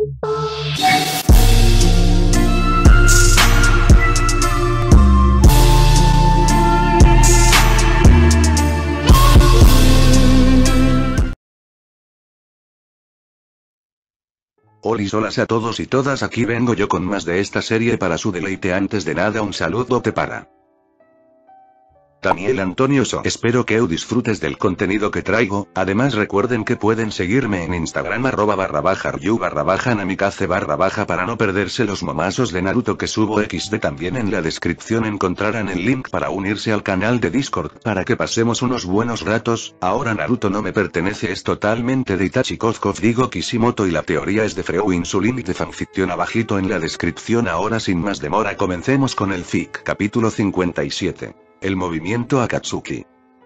Hola a todos y todas, aquí vengo yo con más de esta serie para su deleite. Antes de nada, un saludote para Daniel Antonio So. Espero que disfrutes del contenido que traigo. Además recuerden que pueden seguirme en Instagram @ryu_namikaze para no perderse los momazos de Naruto que subo XD. También en la descripción encontrarán el link para unirse al canal de Discord para que pasemos unos buenos ratos. Ahora Naruto no me pertenece, es totalmente de Itachi Kozkov, digo Kishimoto, y la teoría es de Freu Insulin y de fanficción abajito en la descripción. Ahora sin más demora comencemos con el fic. Capítulo 57. El movimiento Akatsuki.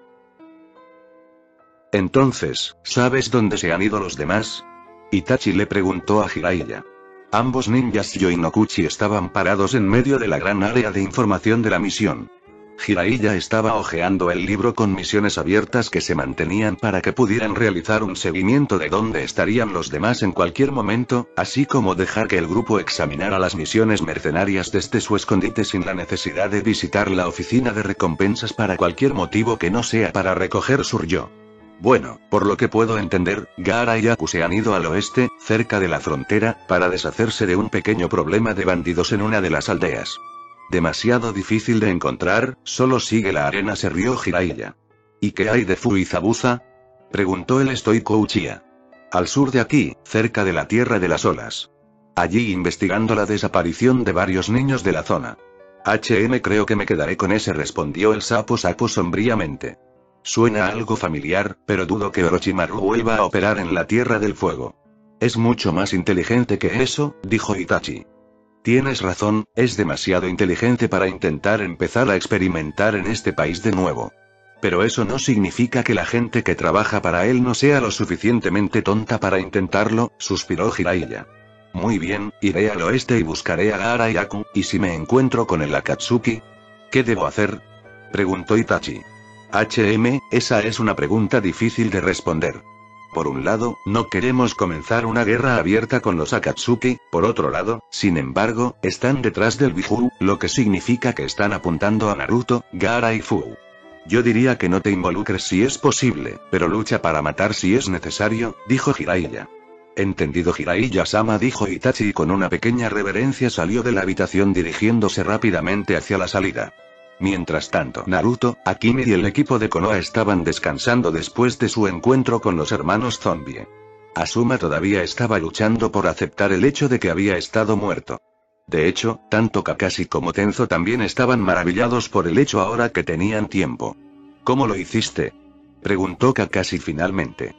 Entonces, ¿sabes dónde se han ido los demás? Itachi le preguntó a Jiraiya. Ambos ninjas Yoinokuchi estaban parados en medio de la gran área de información de la misión. Jiraiya estaba hojeando el libro con misiones abiertas que se mantenían para que pudieran realizar un seguimiento de dónde estarían los demás en cualquier momento, así como dejar que el grupo examinara las misiones mercenarias desde su escondite sin la necesidad de visitar la oficina de recompensas para cualquier motivo que no sea para recoger Suryo. Bueno, por lo que puedo entender, Gaara y Aku se han ido al oeste, cerca de la frontera, para deshacerse de un pequeño problema de bandidos en una de las aldeas. Demasiado difícil de encontrar, solo sigue la arena, se rió Jiraiya. ¿Y qué hay de Fuizabuza? Preguntó el estoico Uchiha. Al sur de aquí, cerca de la Tierra de las Olas. Allí investigando la desaparición de varios niños de la zona. Creo que me quedaré con ese, respondió el sapo sombríamente. Suena algo familiar, pero dudo que Orochimaru vuelva a operar en la Tierra del Fuego. Es mucho más inteligente que eso, dijo Itachi. Tienes razón, es demasiado inteligente para intentar empezar a experimentar en este país de nuevo. Pero eso no significa que la gente que trabaja para él no sea lo suficientemente tonta para intentarlo, suspiró Jiraiya. Muy bien, iré al oeste y buscaré a Gaara y Aku, ¿y si me encuentro con el Akatsuki? ¿Qué debo hacer? Preguntó Itachi. Esa es una pregunta difícil de responder. Por un lado, no queremos comenzar una guerra abierta con los Akatsuki, por otro lado, sin embargo, están detrás del Biju, lo que significa que están apuntando a Naruto, Gaara y Fu. Yo diría que no te involucres si es posible, pero lucha para matar si es necesario, dijo Jiraiya. Entendido Jiraiya-sama, dijo Itachi, y con una pequeña reverencia salió de la habitación dirigiéndose rápidamente hacia la salida. Mientras tanto, Naruto, Akime y el equipo de Konoha estaban descansando después de su encuentro con los hermanos zombie. Asuma todavía estaba luchando por aceptar el hecho de que había estado muerto. De hecho, tanto Kakashi como Tenzo también estaban maravillados por el hecho ahora que tenían tiempo. ¿Cómo lo hiciste? Preguntó Kakashi finalmente.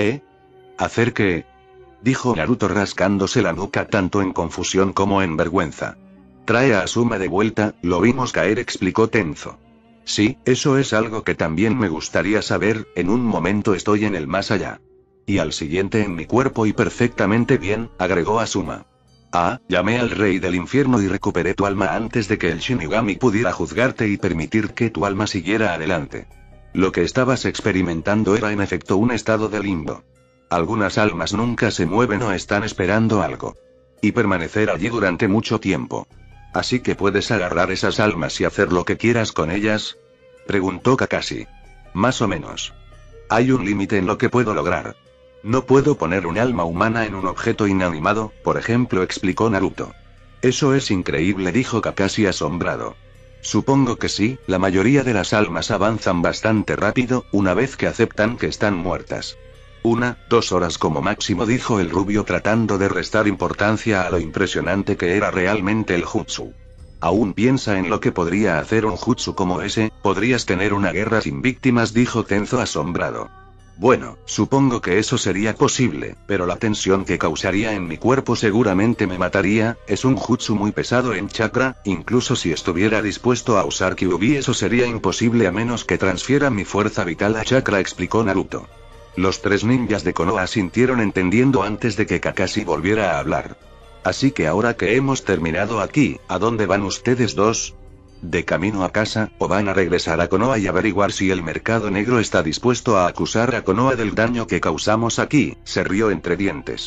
¿Hacer qué? Dijo Naruto rascándose la nuca tanto en confusión como en vergüenza. Trae a Asuma de vuelta, lo vimos caer, explicó Tenzo. Sí, eso es algo que también me gustaría saber, en un momento estoy en el más allá. Y al siguiente en mi cuerpo y perfectamente bien, agregó Asuma. Llamé al rey del infierno y recuperé tu alma antes de que el Shinigami pudiera juzgarte y permitir que tu alma siguiera adelante. Lo que estabas experimentando era en efecto un estado de limbo. Algunas almas nunca se mueven o están esperando algo. Y permanecer allí durante mucho tiempo. ¿Así que puedes agarrar esas almas y hacer lo que quieras con ellas? Preguntó Kakashi. Más o menos. Hay un límite en lo que puedo lograr. No puedo poner un alma humana en un objeto inanimado, por ejemplo, explicó Naruto. Eso es increíble, dijo Kakashi asombrado. Supongo que sí, la mayoría de las almas avanzan bastante rápido, una vez que aceptan que están muertas. 1-2 horas como máximo, dijo el rubio tratando de restar importancia a lo impresionante que era realmente el jutsu. Aún piensa en lo que podría hacer un jutsu como ese, podrías tener una guerra sin víctimas, dijo Tenzo asombrado. Bueno, supongo que eso sería posible, pero la tensión que causaría en mi cuerpo seguramente me mataría, es un jutsu muy pesado en chakra, incluso si estuviera dispuesto a usar Kyuubi eso sería imposible a menos que transfiera mi fuerza vital a chakra, explicó Naruto. Los tres ninjas de Konoha asintieron entendiendo antes de que Kakashi volviera a hablar. Así que ahora que hemos terminado aquí, ¿a dónde van ustedes dos? ¿De camino a casa, o van a regresar a Konoha y averiguar si el mercado negro está dispuesto a acusar a Konoha del daño que causamos aquí? Se rió entre dientes.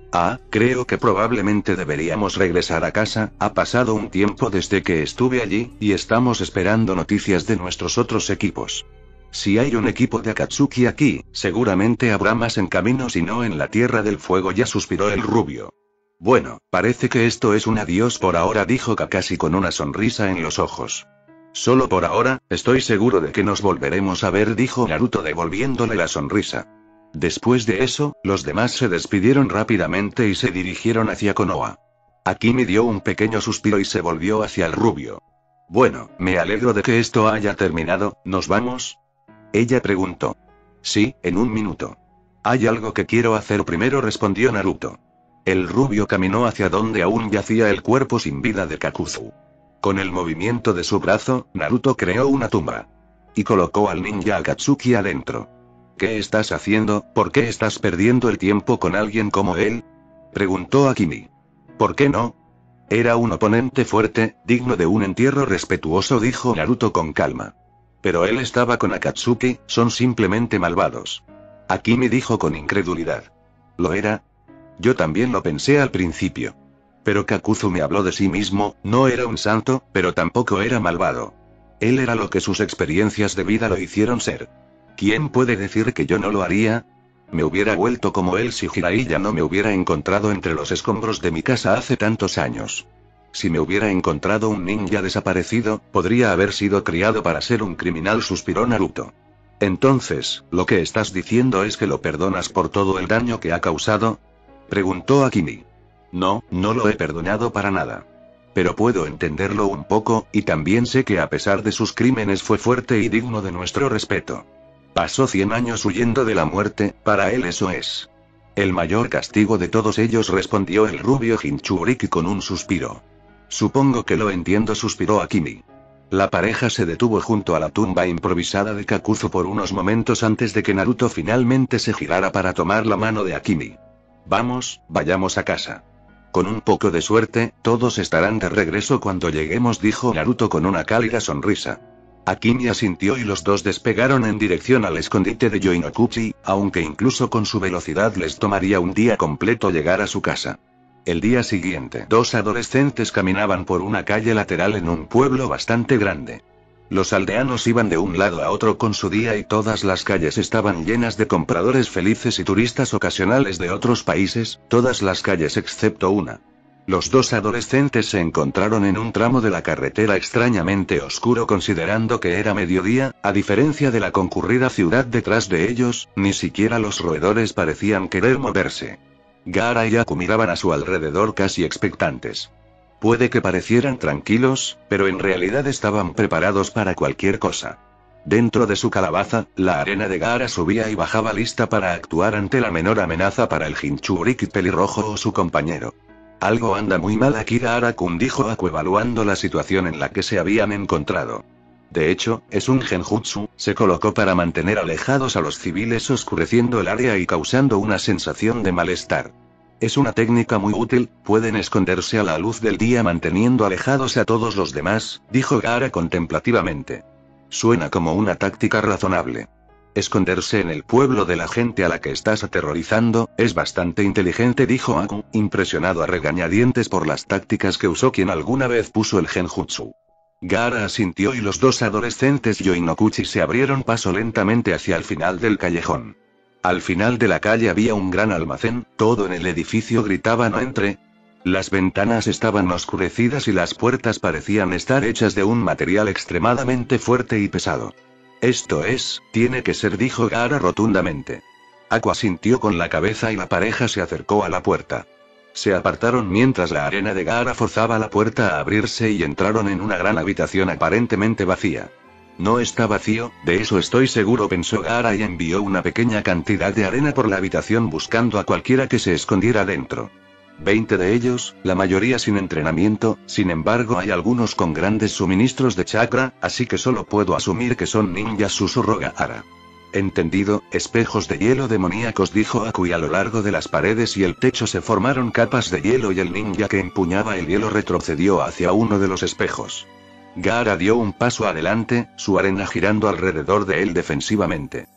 Ah, creo que probablemente deberíamos regresar a casa, ha pasado un tiempo desde que estuve allí, y estamos esperando noticias de nuestros otros equipos. Si hay un equipo de Akatsuki aquí, seguramente habrá más en camino si no en la Tierra del Fuego, ya suspiró el rubio. Bueno, parece que esto es un adiós por ahora, dijo Kakashi con una sonrisa en los ojos. Solo por ahora, estoy seguro de que nos volveremos a ver, dijo Naruto devolviéndole la sonrisa. Después de eso, los demás se despidieron rápidamente y se dirigieron hacia Konoha. Akimi dio un pequeño suspiro y se volvió hacia el rubio. Bueno, me alegro de que esto haya terminado, ¿nos vamos? Ella preguntó. Sí, en un minuto. Hay algo que quiero hacer primero, respondió Naruto. El rubio caminó hacia donde aún yacía el cuerpo sin vida de Kakuzu. Con el movimiento de su brazo, Naruto creó una tumba. Y colocó al ninja Akatsuki adentro. ¿Qué estás haciendo? ¿Por qué estás perdiendo el tiempo con alguien como él? Preguntó Akimi. ¿Por qué no? Era un oponente fuerte, digno de un entierro respetuoso, dijo Naruto con calma. Pero él estaba con Akatsuki, son simplemente malvados. Akimi dijo con incredulidad. ¿Lo era? Yo también lo pensé al principio. Pero Kakuzu me habló de sí mismo, no era un santo, pero tampoco era malvado. Él era lo que sus experiencias de vida lo hicieron ser. ¿Quién puede decir que yo no lo haría? Me hubiera vuelto como él si Jiraiya no me hubiera encontrado entre los escombros de mi casa hace tantos años. Si me hubiera encontrado un ninja desaparecido, podría haber sido criado para ser un criminal, suspiró Naruto. Entonces, ¿lo que estás diciendo es que lo perdonas por todo el daño que ha causado? Preguntó Akimi. No, no lo he perdonado para nada. Pero puedo entenderlo un poco, y también sé que a pesar de sus crímenes fue fuerte y digno de nuestro respeto. Pasó 100 años huyendo de la muerte, para él eso es el mayor castigo de todos ellos, respondió el rubio Jinchuriki con un suspiro. Supongo que lo entiendo, suspiró Akimi. La pareja se detuvo junto a la tumba improvisada de Kakuzu por unos momentos antes de que Naruto finalmente se girara para tomar la mano de Akimi. Vamos, vayamos a casa. Con un poco de suerte, todos estarán de regreso cuando lleguemos, dijo Naruto con una cálida sonrisa. Akimi asintió y los dos despegaron en dirección al escondite de Yoinokuchi, aunque incluso con su velocidad les tomaría un día completo llegar a su casa. El día siguiente, dos adolescentes caminaban por una calle lateral en un pueblo bastante grande. Los aldeanos iban de un lado a otro con su día y todas las calles estaban llenas de compradores felices y turistas ocasionales de otros países, todas las calles excepto una. Los dos adolescentes se encontraron en un tramo de la carretera extrañamente oscuro, considerando que era mediodía, a diferencia de la concurrida ciudad detrás de ellos, ni siquiera los roedores parecían querer moverse. Gaara y Aku miraban a su alrededor casi expectantes. Puede que parecieran tranquilos, pero en realidad estaban preparados para cualquier cosa. Dentro de su calabaza, la arena de Gaara subía y bajaba lista para actuar ante la menor amenaza para el Jinchuriki pelirrojo o su compañero. Algo anda muy mal aquí, Gaara-kun, dijo Aku evaluando la situación en la que se habían encontrado. De hecho, es un genjutsu, se colocó para mantener alejados a los civiles, oscureciendo el área y causando una sensación de malestar. Es una técnica muy útil, pueden esconderse a la luz del día manteniendo alejados a todos los demás, dijo Gaara contemplativamente. Suena como una táctica razonable. Esconderse en el pueblo de la gente a la que estás aterrorizando, es bastante inteligente, dijo Aku, impresionado a regañadientes por las tácticas que usó quien alguna vez puso el genjutsu. Gaara asintió y los dos adolescentes Yoinokuchi se abrieron paso lentamente hacia el final del callejón. Al final de la calle había un gran almacén, todo en el edificio gritaba no entre. Las ventanas estaban oscurecidas y las puertas parecían estar hechas de un material extremadamente fuerte y pesado. Esto es, tiene que ser, dijo Gaara rotundamente. Aku asintió con la cabeza y la pareja se acercó a la puerta. Se apartaron mientras la arena de Gaara forzaba la puerta a abrirse y entraron en una gran habitación aparentemente vacía. No está vacío, de eso estoy seguro, pensó Gaara y envió una pequeña cantidad de arena por la habitación buscando a cualquiera que se escondiera dentro. 20 de ellos, la mayoría sin entrenamiento, sin embargo hay algunos con grandes suministros de chakra, así que solo puedo asumir que son ninjas, susurró Gaara. Entendido, espejos de hielo demoníacos, dijo Aku, y a lo largo de las paredes y el techo se formaron capas de hielo y el ninja que empuñaba el hielo retrocedió hacia uno de los espejos. Gaara dio un paso adelante, su arena girando alrededor de él defensivamente.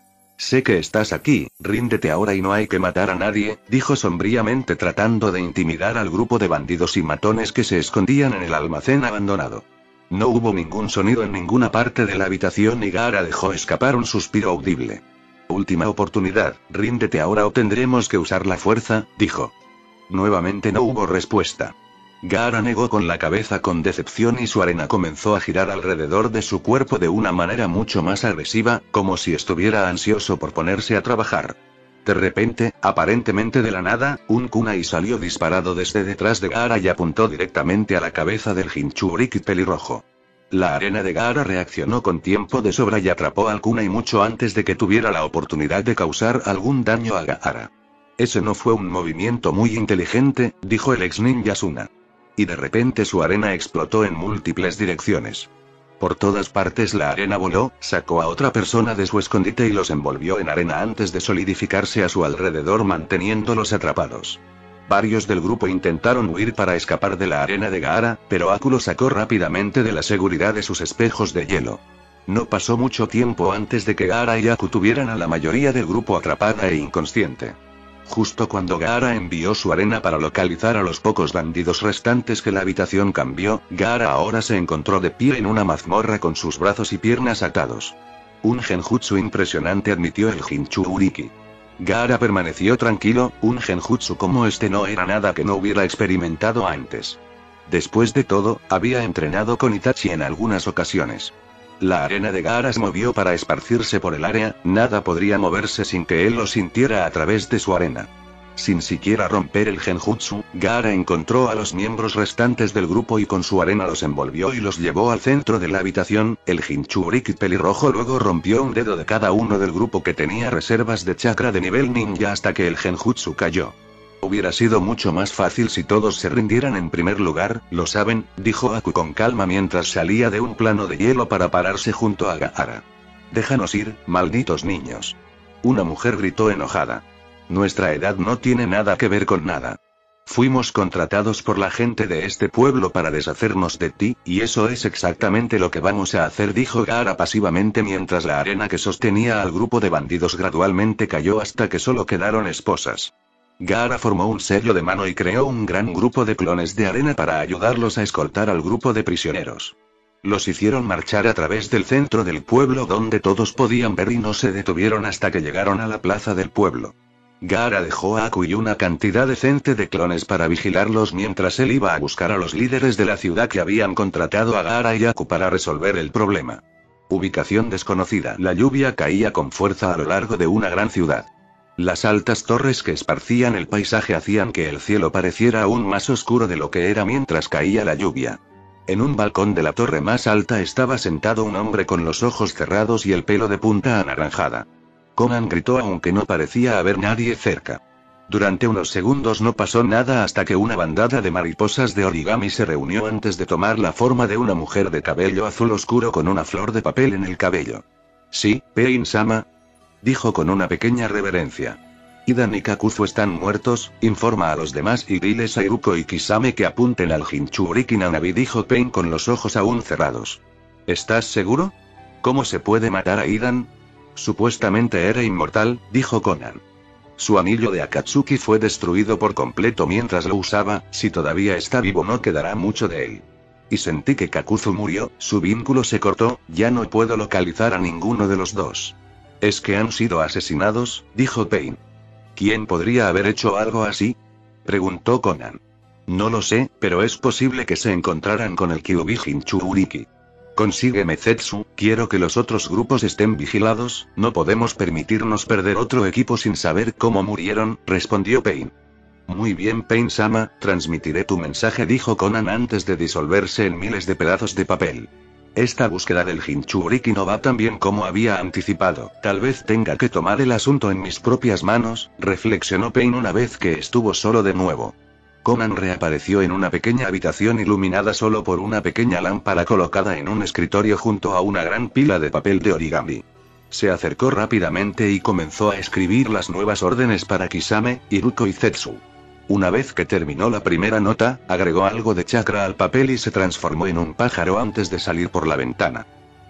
Sé que estás aquí, ríndete ahora y no hay que matar a nadie, dijo sombríamente tratando de intimidar al grupo de bandidos y matones que se escondían en el almacén abandonado. No hubo ningún sonido en ninguna parte de la habitación y Gaara dejó escapar un suspiro audible. Última oportunidad, ríndete ahora o tendremos que usar la fuerza, dijo. Nuevamente no hubo respuesta. Gaara negó con la cabeza con decepción y su arena comenzó a girar alrededor de su cuerpo de una manera mucho más agresiva, como si estuviera ansioso por ponerse a trabajar. De repente, aparentemente de la nada, un kunai salió disparado desde detrás de Gaara y apuntó directamente a la cabeza del Jinchuriki pelirrojo. La arena de Gaara reaccionó con tiempo de sobra y atrapó al kunai mucho antes de que tuviera la oportunidad de causar algún daño a Gaara. Ese no fue un movimiento muy inteligente, dijo el ex ninja Suna. Y de repente su arena explotó en múltiples direcciones. Por todas partes la arena voló, sacó a otra persona de su escondite y los envolvió en arena antes de solidificarse a su alrededor manteniéndolos atrapados. Varios del grupo intentaron huir para escapar de la arena de Gaara, pero Aku lo sacó rápidamente de la seguridad de sus espejos de hielo. No pasó mucho tiempo antes de que Gaara y Aku tuvieran a la mayoría del grupo atrapada e inconsciente. Justo cuando Gaara envió su arena para localizar a los pocos bandidos restantes que la habitación cambió, Gaara ahora se encontró de pie en una mazmorra con sus brazos y piernas atados. Un genjutsu impresionante, admitió el Jinchuriki. Gaara permaneció tranquilo, un genjutsu como este no era nada que no hubiera experimentado antes. Después de todo, había entrenado con Itachi en algunas ocasiones. La arena de Gaara se movió para esparcirse por el área, nada podría moverse sin que él lo sintiera a través de su arena. Sin siquiera romper el genjutsu, Gaara encontró a los miembros restantes del grupo y con su arena los envolvió y los llevó al centro de la habitación. El Jinchuriki pelirrojo luego rompió un dedo de cada uno del grupo que tenía reservas de chakra de nivel ninja hasta que el genjutsu cayó. Hubiera sido mucho más fácil si todos se rindieran en primer lugar, lo saben, dijo Aku con calma mientras salía de un plano de hielo para pararse junto a Gaara. Déjanos ir, malditos niños. Una mujer gritó enojada. Nuestra edad no tiene nada que ver con nada. Fuimos contratados por la gente de este pueblo para deshacernos de ti, y eso es exactamente lo que vamos a hacer, dijo Gaara pasivamente mientras la arena que sostenía al grupo de bandidos gradualmente cayó hasta que solo quedaron esposas. Gaara formó un sello de mano y creó un gran grupo de clones de arena para ayudarlos a escoltar al grupo de prisioneros. Los hicieron marchar a través del centro del pueblo donde todos podían ver y no se detuvieron hasta que llegaron a la plaza del pueblo. Gaara dejó a Aku y una cantidad decente de clones para vigilarlos mientras él iba a buscar a los líderes de la ciudad que habían contratado a Gaara y Aku para resolver el problema. Ubicación desconocida. La lluvia caía con fuerza a lo largo de una gran ciudad. Las altas torres que esparcían el paisaje hacían que el cielo pareciera aún más oscuro de lo que era mientras caía la lluvia. En un balcón de la torre más alta estaba sentado un hombre con los ojos cerrados y el pelo de punta anaranjada. Conan gritó aunque no parecía haber nadie cerca. Durante unos segundos no pasó nada hasta que una bandada de mariposas de origami se reunió antes de tomar la forma de una mujer de cabello azul oscuro con una flor de papel en el cabello. Sí, Pain-sama, dijo con una pequeña reverencia. Hidan y Kakuzu están muertos, informa a los demás y diles a Iruko y Kisame que apunten al Jinchuriki Nanabi, dijo Pain con los ojos aún cerrados. ¿Estás seguro? ¿Cómo se puede matar a Hidan? Supuestamente era inmortal, dijo Conan. Su anillo de Akatsuki fue destruido por completo mientras lo usaba, si todavía está vivo no quedará mucho de él. Y sentí que Kakuzu murió, su vínculo se cortó, ya no puedo localizar a ninguno de los dos. ¿Es que han sido asesinados?, dijo Pain. ¿Quién podría haber hecho algo así?, preguntó Conan. No lo sé, pero es posible que se encontraran con el Kyuubi Jinchuriki. Consígueme Zetsu, quiero que los otros grupos estén vigilados, no podemos permitirnos perder otro equipo sin saber cómo murieron, respondió Pain. Muy bien Pain-sama, transmitiré tu mensaje, dijo Conan antes de disolverse en miles de pedazos de papel. Esta búsqueda del Jinchuriki no va tan bien como había anticipado, tal vez tenga que tomar el asunto en mis propias manos, reflexionó Pain una vez que estuvo solo de nuevo. Conan reapareció en una pequeña habitación iluminada solo por una pequeña lámpara colocada en un escritorio junto a una gran pila de papel de origami. Se acercó rápidamente y comenzó a escribir las nuevas órdenes para Kisame, Iruko y Zetsu. Una vez que terminó la primera nota, agregó algo de chakra al papel y se transformó en un pájaro antes de salir por la ventana.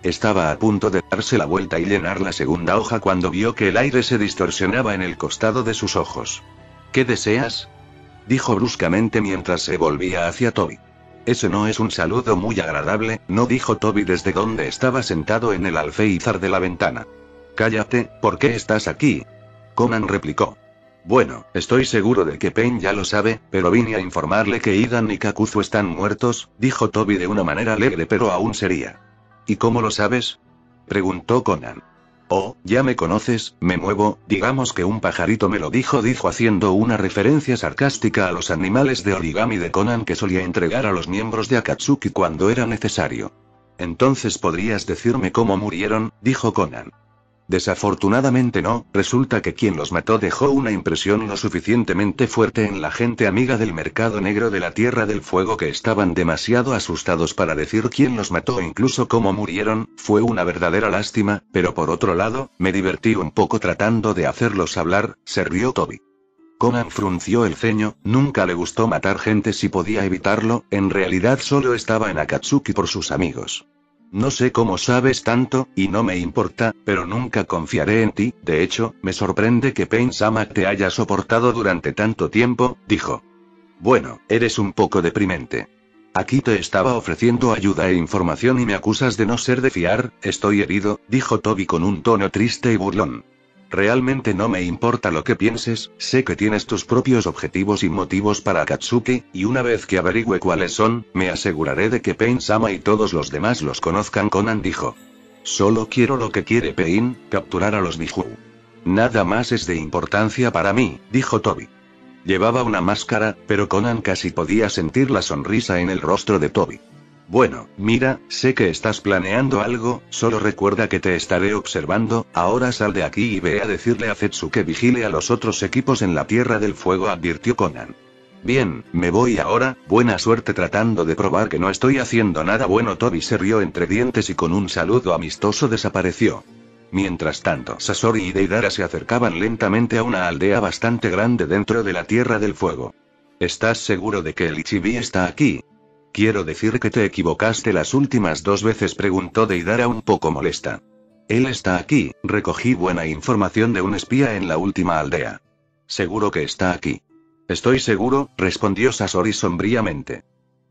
Estaba a punto de darse la vuelta y llenar la segunda hoja cuando vio que el aire se distorsionaba en el costado de sus ojos. ¿Qué deseas?, dijo bruscamente mientras se volvía hacia Toby. Ese no es un saludo muy agradable, no, dijo Toby desde donde estaba sentado en el alféizar de la ventana. Cállate, ¿por qué estás aquí?, Conan replicó. Bueno, estoy seguro de que Pain ya lo sabe, pero vine a informarle que Idan y Kakuzu están muertos, dijo Toby de una manera alegre pero aún seria. ¿Y cómo lo sabes?, preguntó Conan. Oh, ya me conoces, me muevo, digamos que un pajarito me lo dijo, haciendo una referencia sarcástica a los animales de origami de Conan que solía entregar a los miembros de Akatsuki cuando era necesario. Entonces podrías decirme cómo murieron, dijo Conan. Desafortunadamente no, resulta que quien los mató dejó una impresión lo suficientemente fuerte en la gente amiga del mercado negro de la Tierra del Fuego que estaban demasiado asustados para decir quién los mató o incluso cómo murieron. Fue una verdadera lástima, pero por otro lado, me divertí un poco tratando de hacerlos hablar, se rió Toby. Conan frunció el ceño, nunca le gustó matar gente si podía evitarlo, en realidad solo estaba en Akatsuki por sus amigos. No sé cómo sabes tanto, y no me importa, pero nunca confiaré en ti, de hecho, me sorprende que Pain-sama te haya soportado durante tanto tiempo, dijo. Bueno, eres un poco deprimente. Aquí te estaba ofreciendo ayuda e información y me acusas de no ser de fiar, estoy herido, dijo Toby con un tono triste y burlón. Realmente no me importa lo que pienses, sé que tienes tus propios objetivos y motivos para Akatsuki, y una vez que averigüe cuáles son, me aseguraré de que Pain-sama y todos los demás los conozcan, Conan dijo. Solo quiero lo que quiere Pain, capturar a los Biju. Nada más es de importancia para mí, dijo Toby. Llevaba una máscara, pero Conan casi podía sentir la sonrisa en el rostro de Toby. Bueno, mira, sé que estás planeando algo, solo recuerda que te estaré observando, ahora sal de aquí y ve a decirle a Zetsu que vigile a los otros equipos en la Tierra del Fuego, advirtió Conan. Bien, me voy ahora, buena suerte tratando de probar que no estoy haciendo nada bueno. Toby se rió entre dientes y con un saludo amistoso desapareció. Mientras tanto, Sasori y Deidara se acercaban lentamente a una aldea bastante grande dentro de la Tierra del Fuego. ¿Estás seguro de que el Ichibi está aquí? Quiero decir que te equivocaste las últimas 2 veces, preguntó Deidara un poco molesta. Él está aquí, recogí buena información de un espía en la última aldea. ¿Seguro que está aquí? Estoy seguro, respondió Sasori sombríamente.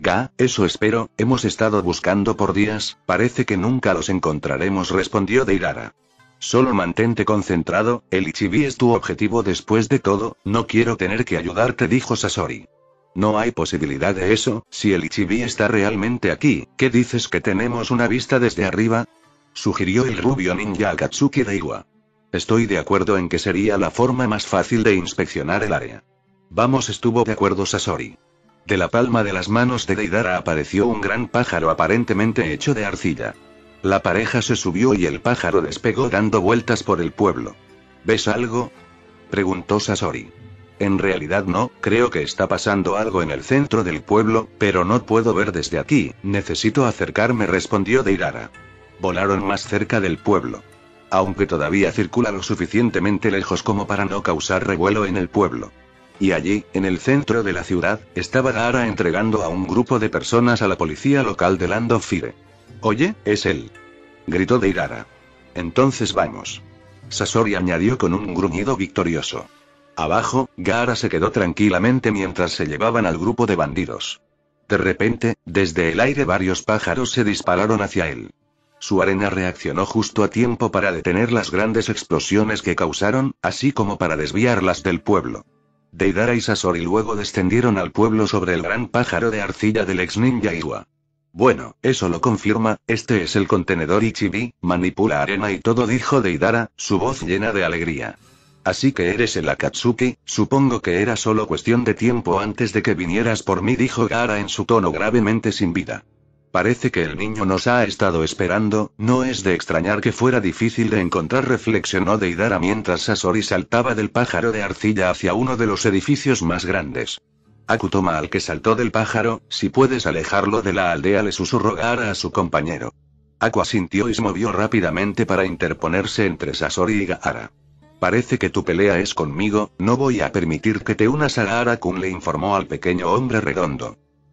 Eso espero, hemos estado buscando por días, parece que nunca los encontraremos, respondió Deidara. Solo mantente concentrado, el Ichibi es tu objetivo después de todo, no quiero tener que ayudarte, dijo Sasori. No hay posibilidad de eso, si el Ichibi está realmente aquí, ¿qué dices que tenemos una vista desde arriba?, sugirió el rubio ninja Akatsuki Reiwa. Estoy de acuerdo en que sería la forma más fácil de inspeccionar el área. Vamos, estuvo de acuerdo Sasori. De la palma de las manos de Deidara apareció un gran pájaro aparentemente hecho de arcilla. La pareja se subió y el pájaro despegó dando vueltas por el pueblo. ¿Ves algo?, preguntó Sasori. En realidad no, creo que está pasando algo en el centro del pueblo, pero no puedo ver desde aquí, necesito acercarme, respondió Deidara. Volaron más cerca del pueblo. Aunque todavía circula lo suficientemente lejos como para no causar revuelo en el pueblo. Y allí, en el centro de la ciudad, estaba Gaara entregando a un grupo de personas a la policía local de Land of Fire. Oye, es él, gritó Deidara. Entonces vamos. Sasori añadió con un gruñido victorioso. Abajo, Gaara se quedó tranquilamente mientras se llevaban al grupo de bandidos. De repente, desde el aire varios pájaros se dispararon hacia él. Su arena reaccionó justo a tiempo para detener las grandes explosiones que causaron, así como para desviarlas del pueblo. Deidara y Sasori luego descendieron al pueblo sobre el gran pájaro de arcilla del ex ninja Iwa. Bueno, eso lo confirma, este es el contenedor Ichibi, manipula arena y todo, dijo Deidara, su voz llena de alegría. Así que eres el Akatsuki, supongo que era solo cuestión de tiempo antes de que vinieras por mí, dijo Gaara en su tono gravemente sin vida. Parece que el niño nos ha estado esperando, no es de extrañar que fuera difícil de encontrar, reflexionó Deidara mientras Sasori saltaba del pájaro de arcilla hacia uno de los edificios más grandes. Akutoma, al que saltó del pájaro, si puedes alejarlo de la aldea, le susurró Gaara a su compañero. Aku asintió y se movió rápidamente para interponerse entre Sasori y Gaara. Parece que tu pelea es conmigo, no voy a permitir que te unas a Gaara-kun, le informó al pequeño hombre redondo.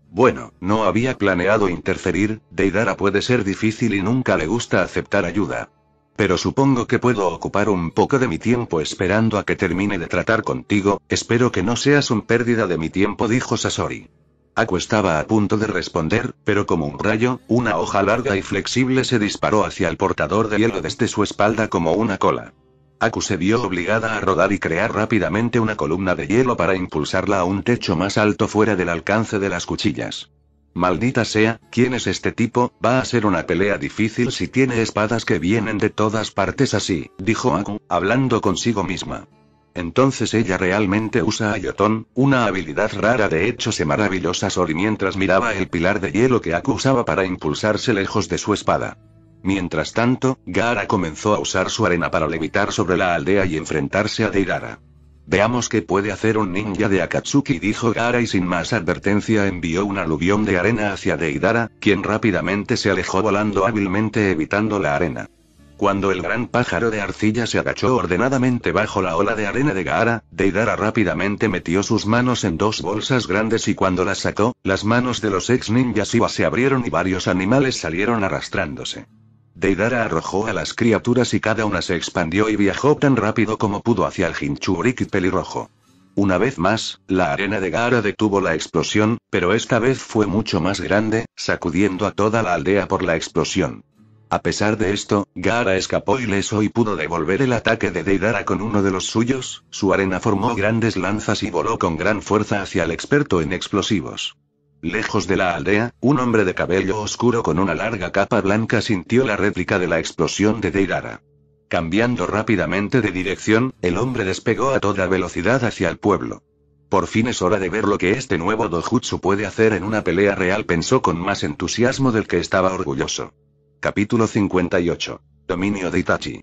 Bueno, no había planeado interferir, Deidara puede ser difícil y nunca le gusta aceptar ayuda. Pero supongo que puedo ocupar un poco de mi tiempo esperando a que termine de tratar contigo, espero que no seas un pérdida de mi tiempo, dijo Sasori. Aku estaba a punto de responder, pero como un rayo, una hoja larga y flexible se disparó hacia el portador de hielo desde su espalda como una cola. Aku se vio obligada a rodar y crear rápidamente una columna de hielo para impulsarla a un techo más alto fuera del alcance de las cuchillas. Maldita sea, ¿quién es este tipo? Va a ser una pelea difícil si tiene espadas que vienen de todas partes así, dijo Aku, hablando consigo misma. Entonces ella realmente usa Ayotón, una habilidad rara de hecho se maravillosa Sori mientras miraba el pilar de hielo que Aku usaba para impulsarse lejos de su espada. Mientras tanto, Gaara comenzó a usar su arena para levitar sobre la aldea y enfrentarse a Deidara. Veamos qué puede hacer un ninja de Akatsuki, dijo Gaara y sin más advertencia envió un aluvión de arena hacia Deidara, quien rápidamente se alejó volando hábilmente evitando la arena. Cuando el gran pájaro de arcilla se agachó ordenadamente bajo la ola de arena de Gaara, Deidara rápidamente metió sus manos en dos bolsas grandes y cuando las sacó, las manos de los ex ninjas Iwa se abrieron y varios animales salieron arrastrándose. Deidara arrojó a las criaturas y cada una se expandió y viajó tan rápido como pudo hacia el Jinchuriki pelirrojo. Una vez más, la arena de Gaara detuvo la explosión, pero esta vez fue mucho más grande, sacudiendo a toda la aldea por la explosión. A pesar de esto, Gaara escapó ileso y pudo devolver el ataque de Deidara con uno de los suyos, su arena formó grandes lanzas y voló con gran fuerza hacia el experto en explosivos. Lejos de la aldea, un hombre de cabello oscuro con una larga capa blanca sintió la réplica de la explosión de Deidara. Cambiando rápidamente de dirección, el hombre despegó a toda velocidad hacia el pueblo. Por fin es hora de ver lo que este nuevo dojutsu puede hacer en una pelea real, pensó con más entusiasmo del que estaba orgulloso. Capítulo 58. Dominio de Itachi.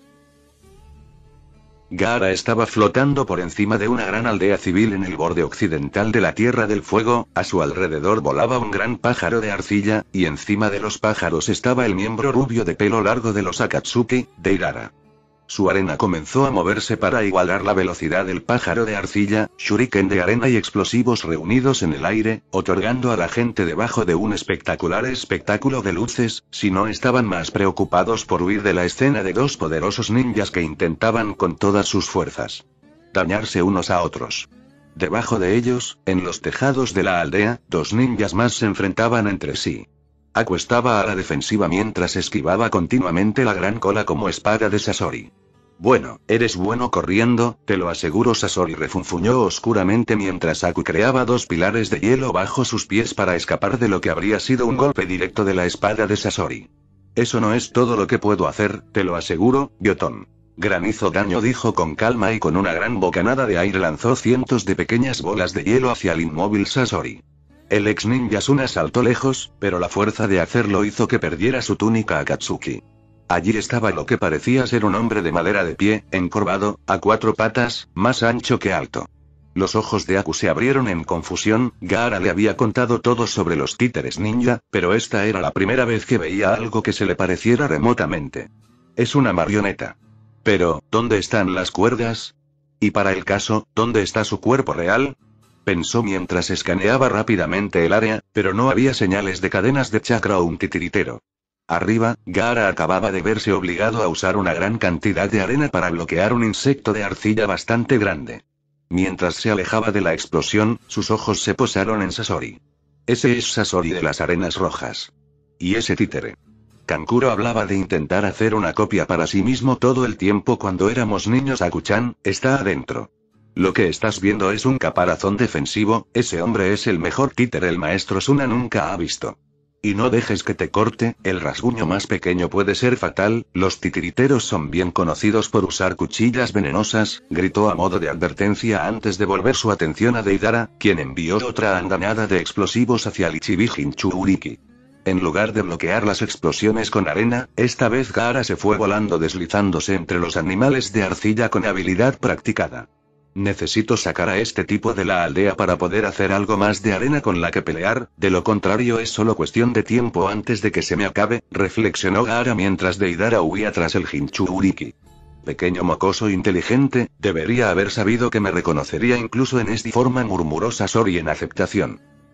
Gaara estaba flotando por encima de una gran aldea civil en el borde occidental de la Tierra del Fuego, a su alrededor volaba un gran pájaro de arcilla, y encima de los pájaros estaba el miembro rubio de pelo largo de los Akatsuki, Deidara. Su arena comenzó a moverse para igualar la velocidad del pájaro de arcilla, shuriken de arena y explosivos reunidos en el aire, otorgando a la gente debajo de un espectacular espectáculo de luces, si no estaban más preocupados por huir de la escena de dos poderosos ninjas que intentaban con todas sus fuerzas dañarse unos a otros. Debajo de ellos, en los tejados de la aldea, dos ninjas más se enfrentaban entre sí. Aku estaba a la defensiva mientras esquivaba continuamente la gran cola como espada de Sasori. Bueno, eres bueno corriendo, te lo aseguro, Sasori refunfuñó oscuramente mientras Aku creaba dos pilares de hielo bajo sus pies para escapar de lo que habría sido un golpe directo de la espada de Sasori. Eso no es todo lo que puedo hacer, te lo aseguro, Gyotón. Granizo daño, dijo con calma y con una gran bocanada de aire lanzó cientos de pequeñas bolas de hielo hacia el inmóvil Sasori. El ex ninja Suna saltó lejos, pero la fuerza de hacerlo hizo que perdiera su túnica Akatsuki. Allí estaba lo que parecía ser un hombre de madera de pie, encorvado, a cuatro patas, más ancho que alto. Los ojos de Aku se abrieron en confusión, Gaara le había contado todo sobre los títeres ninja, pero esta era la primera vez que veía algo que se le pareciera remotamente. Es una marioneta. Pero, ¿dónde están las cuerdas? Y para el caso, ¿dónde está su cuerpo real? Pensó mientras escaneaba rápidamente el área, pero no había señales de cadenas de chakra o un titiritero. Arriba, Gaara acababa de verse obligado a usar una gran cantidad de arena para bloquear un insecto de arcilla bastante grande. Mientras se alejaba de la explosión, sus ojos se posaron en Sasori. Ese es Sasori de las arenas rojas. ¿Y ese títere? Kankuro hablaba de intentar hacer una copia para sí mismo todo el tiempo cuando éramos niños. Aku-chan, está adentro. Lo que estás viendo es un caparazón defensivo, ese hombre es el mejor títere el maestro Suna nunca ha visto. Y no dejes que te corte, el rasguño más pequeño puede ser fatal, los titiriteros son bien conocidos por usar cuchillas venenosas, gritó a modo de advertencia antes de volver su atención a Deidara, quien envió otra andanada de explosivos hacia el Ichibi Jinchuriki. En lugar de bloquear las explosiones con arena, esta vez Gaara se fue volando deslizándose entre los animales de arcilla con habilidad practicada. Necesito sacar a este tipo de la aldea para poder hacer algo más de arena con la que pelear, de lo contrario es solo cuestión de tiempo antes de que se me acabe, reflexionó Gaara mientras Deidara huía tras el Jinchuriki. Pequeño mocoso inteligente, debería haber sabido que me reconocería incluso en esta forma, murmuró Sasori en aceptación.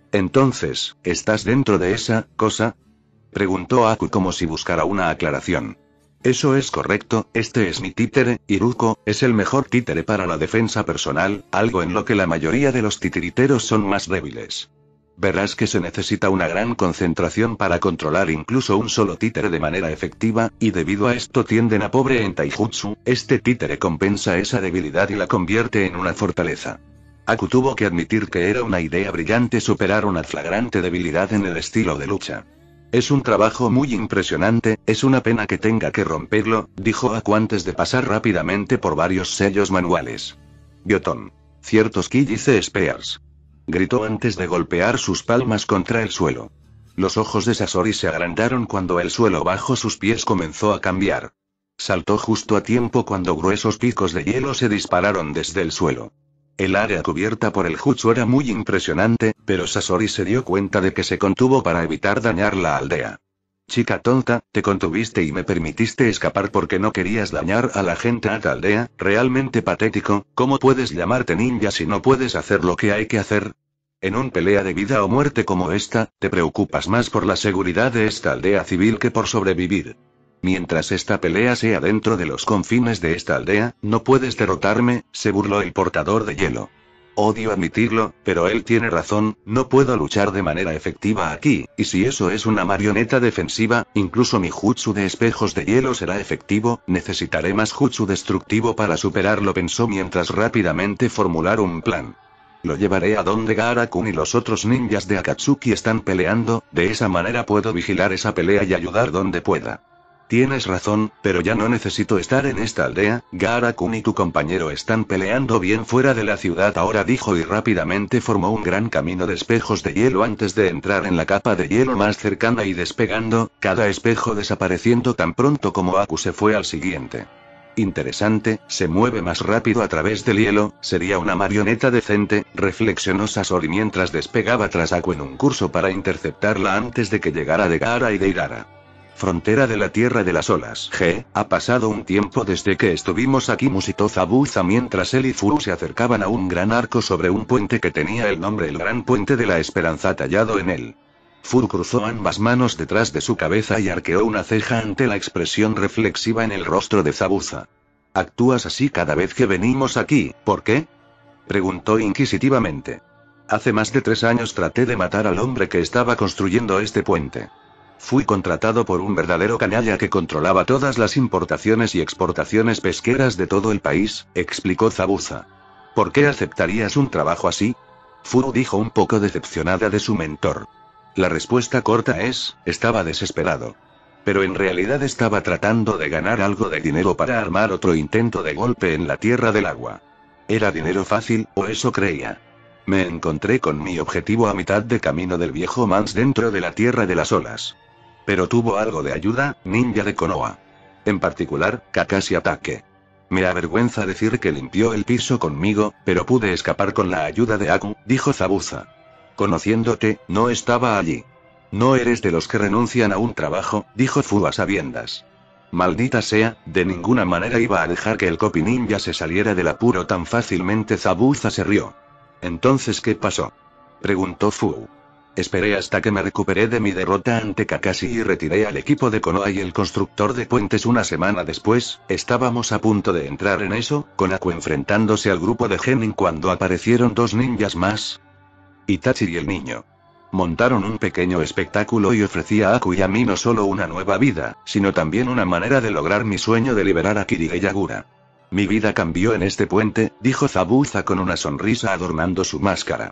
Entonces, ¿estás dentro de esa cosa? Preguntó Aku como si buscara una aclaración. Eso es correcto, este es mi títere, Iruko, es el mejor títere para la defensa personal, algo en lo que la mayoría de los titiriteros son más débiles. Verás que se necesita una gran concentración para controlar incluso un solo títere de manera efectiva, y debido a esto tienden a pobre en taijutsu, este títere compensa esa debilidad y la convierte en una fortaleza. Aku tuvo que admitir que era una idea brillante superar una flagrante debilidad en el estilo de lucha. Es un trabajo muy impresionante, es una pena que tenga que romperlo, dijo Aku antes de pasar rápidamente por varios sellos manuales. Biotón. Ciertos Killice Spears. Gritó antes de golpear sus palmas contra el suelo. Los ojos de Sasori se agrandaron cuando el suelo bajo sus pies comenzó a cambiar. Saltó justo a tiempo cuando gruesos picos de hielo se dispararon desde el suelo. El área cubierta por el jutsu era muy impresionante, pero Sasori se dio cuenta de que se contuvo para evitar dañar la aldea. Chica tonta, te contuviste y me permitiste escapar porque no querías dañar a la gente de la aldea, realmente patético, ¿cómo puedes llamarte ninja si no puedes hacer lo que hay que hacer? En una pelea de vida o muerte como esta, te preocupas más por la seguridad de esta aldea civil que por sobrevivir. Mientras esta pelea sea dentro de los confines de esta aldea, no puedes derrotarme, se burló el portador de hielo. Odio admitirlo, pero él tiene razón, no puedo luchar de manera efectiva aquí, y si eso es una marioneta defensiva, incluso mi jutsu de espejos de hielo será efectivo, necesitaré más jutsu destructivo para superarlo, pensó mientras rápidamente formular un plan. Lo llevaré a donde Gaara-kun y los otros ninjas de Akatsuki están peleando, de esa manera puedo vigilar esa pelea y ayudar donde pueda. Tienes razón, pero ya no necesito estar en esta aldea, Gaara-kun y tu compañero están peleando bien fuera de la ciudad ahora, dijo y rápidamente formó un gran camino de espejos de hielo antes de entrar en la capa de hielo más cercana y despegando, cada espejo desapareciendo tan pronto como Aku se fue al siguiente. Interesante, se mueve más rápido a través del hielo, sería una marioneta decente, reflexionó Sasori mientras despegaba tras Aku en un curso para interceptarla antes de que llegara de Gaara y de Irara. Frontera de la Tierra de las Olas. Ha pasado un tiempo desde que estuvimos aquí, musitó Zabuza mientras él y Furu se acercaban a un gran arco sobre un puente que tenía el nombre el Gran Puente de la Esperanza tallado en él. Furu cruzó ambas manos detrás de su cabeza y arqueó una ceja ante la expresión reflexiva en el rostro de Zabuza. ¿Actúas así cada vez que venimos aquí, por qué? Preguntó inquisitivamente. Hace más de 3 años traté de matar al hombre que estaba construyendo este puente. Fui contratado por un verdadero canalla que controlaba todas las importaciones y exportaciones pesqueras de todo el país, explicó Zabuza. ¿Por qué aceptarías un trabajo así? Furu dijo un poco decepcionada de su mentor. La respuesta corta es, estaba desesperado. Pero en realidad estaba tratando de ganar algo de dinero para armar otro intento de golpe en la Tierra del Agua. Era dinero fácil, o eso creía. Me encontré con mi objetivo a mitad de camino del viejo Mans dentro de la Tierra de las Olas. Pero tuvo algo de ayuda, ninja de Konoha. En particular, Kakashi Atake. Me avergüenza decir que limpió el piso conmigo, pero pude escapar con la ayuda de Aku, dijo Zabuza. Conociéndote, no estaba allí. No eres de los que renuncian a un trabajo, dijo Fu a sabiendas. Maldita sea, de ninguna manera iba a dejar que el copy ninja se saliera del apuro tan fácilmente. Zabuza se rió. ¿Entonces qué pasó? Preguntó Fu. Esperé hasta que me recuperé de mi derrota ante Kakashi y retiré al equipo de Konoha y el constructor de puentes. Una semana después, estábamos a punto de entrar en eso, con Aku enfrentándose al grupo de Genin cuando aparecieron 2 ninjas más. Itachi y el niño. Montaron un pequeño espectáculo y ofrecí a Aku y a mí no solo una nueva vida, sino también una manera de lograr mi sueño de liberar a Kirigayagura. Mi vida cambió en este puente, dijo Zabuza con una sonrisa adornando su máscara.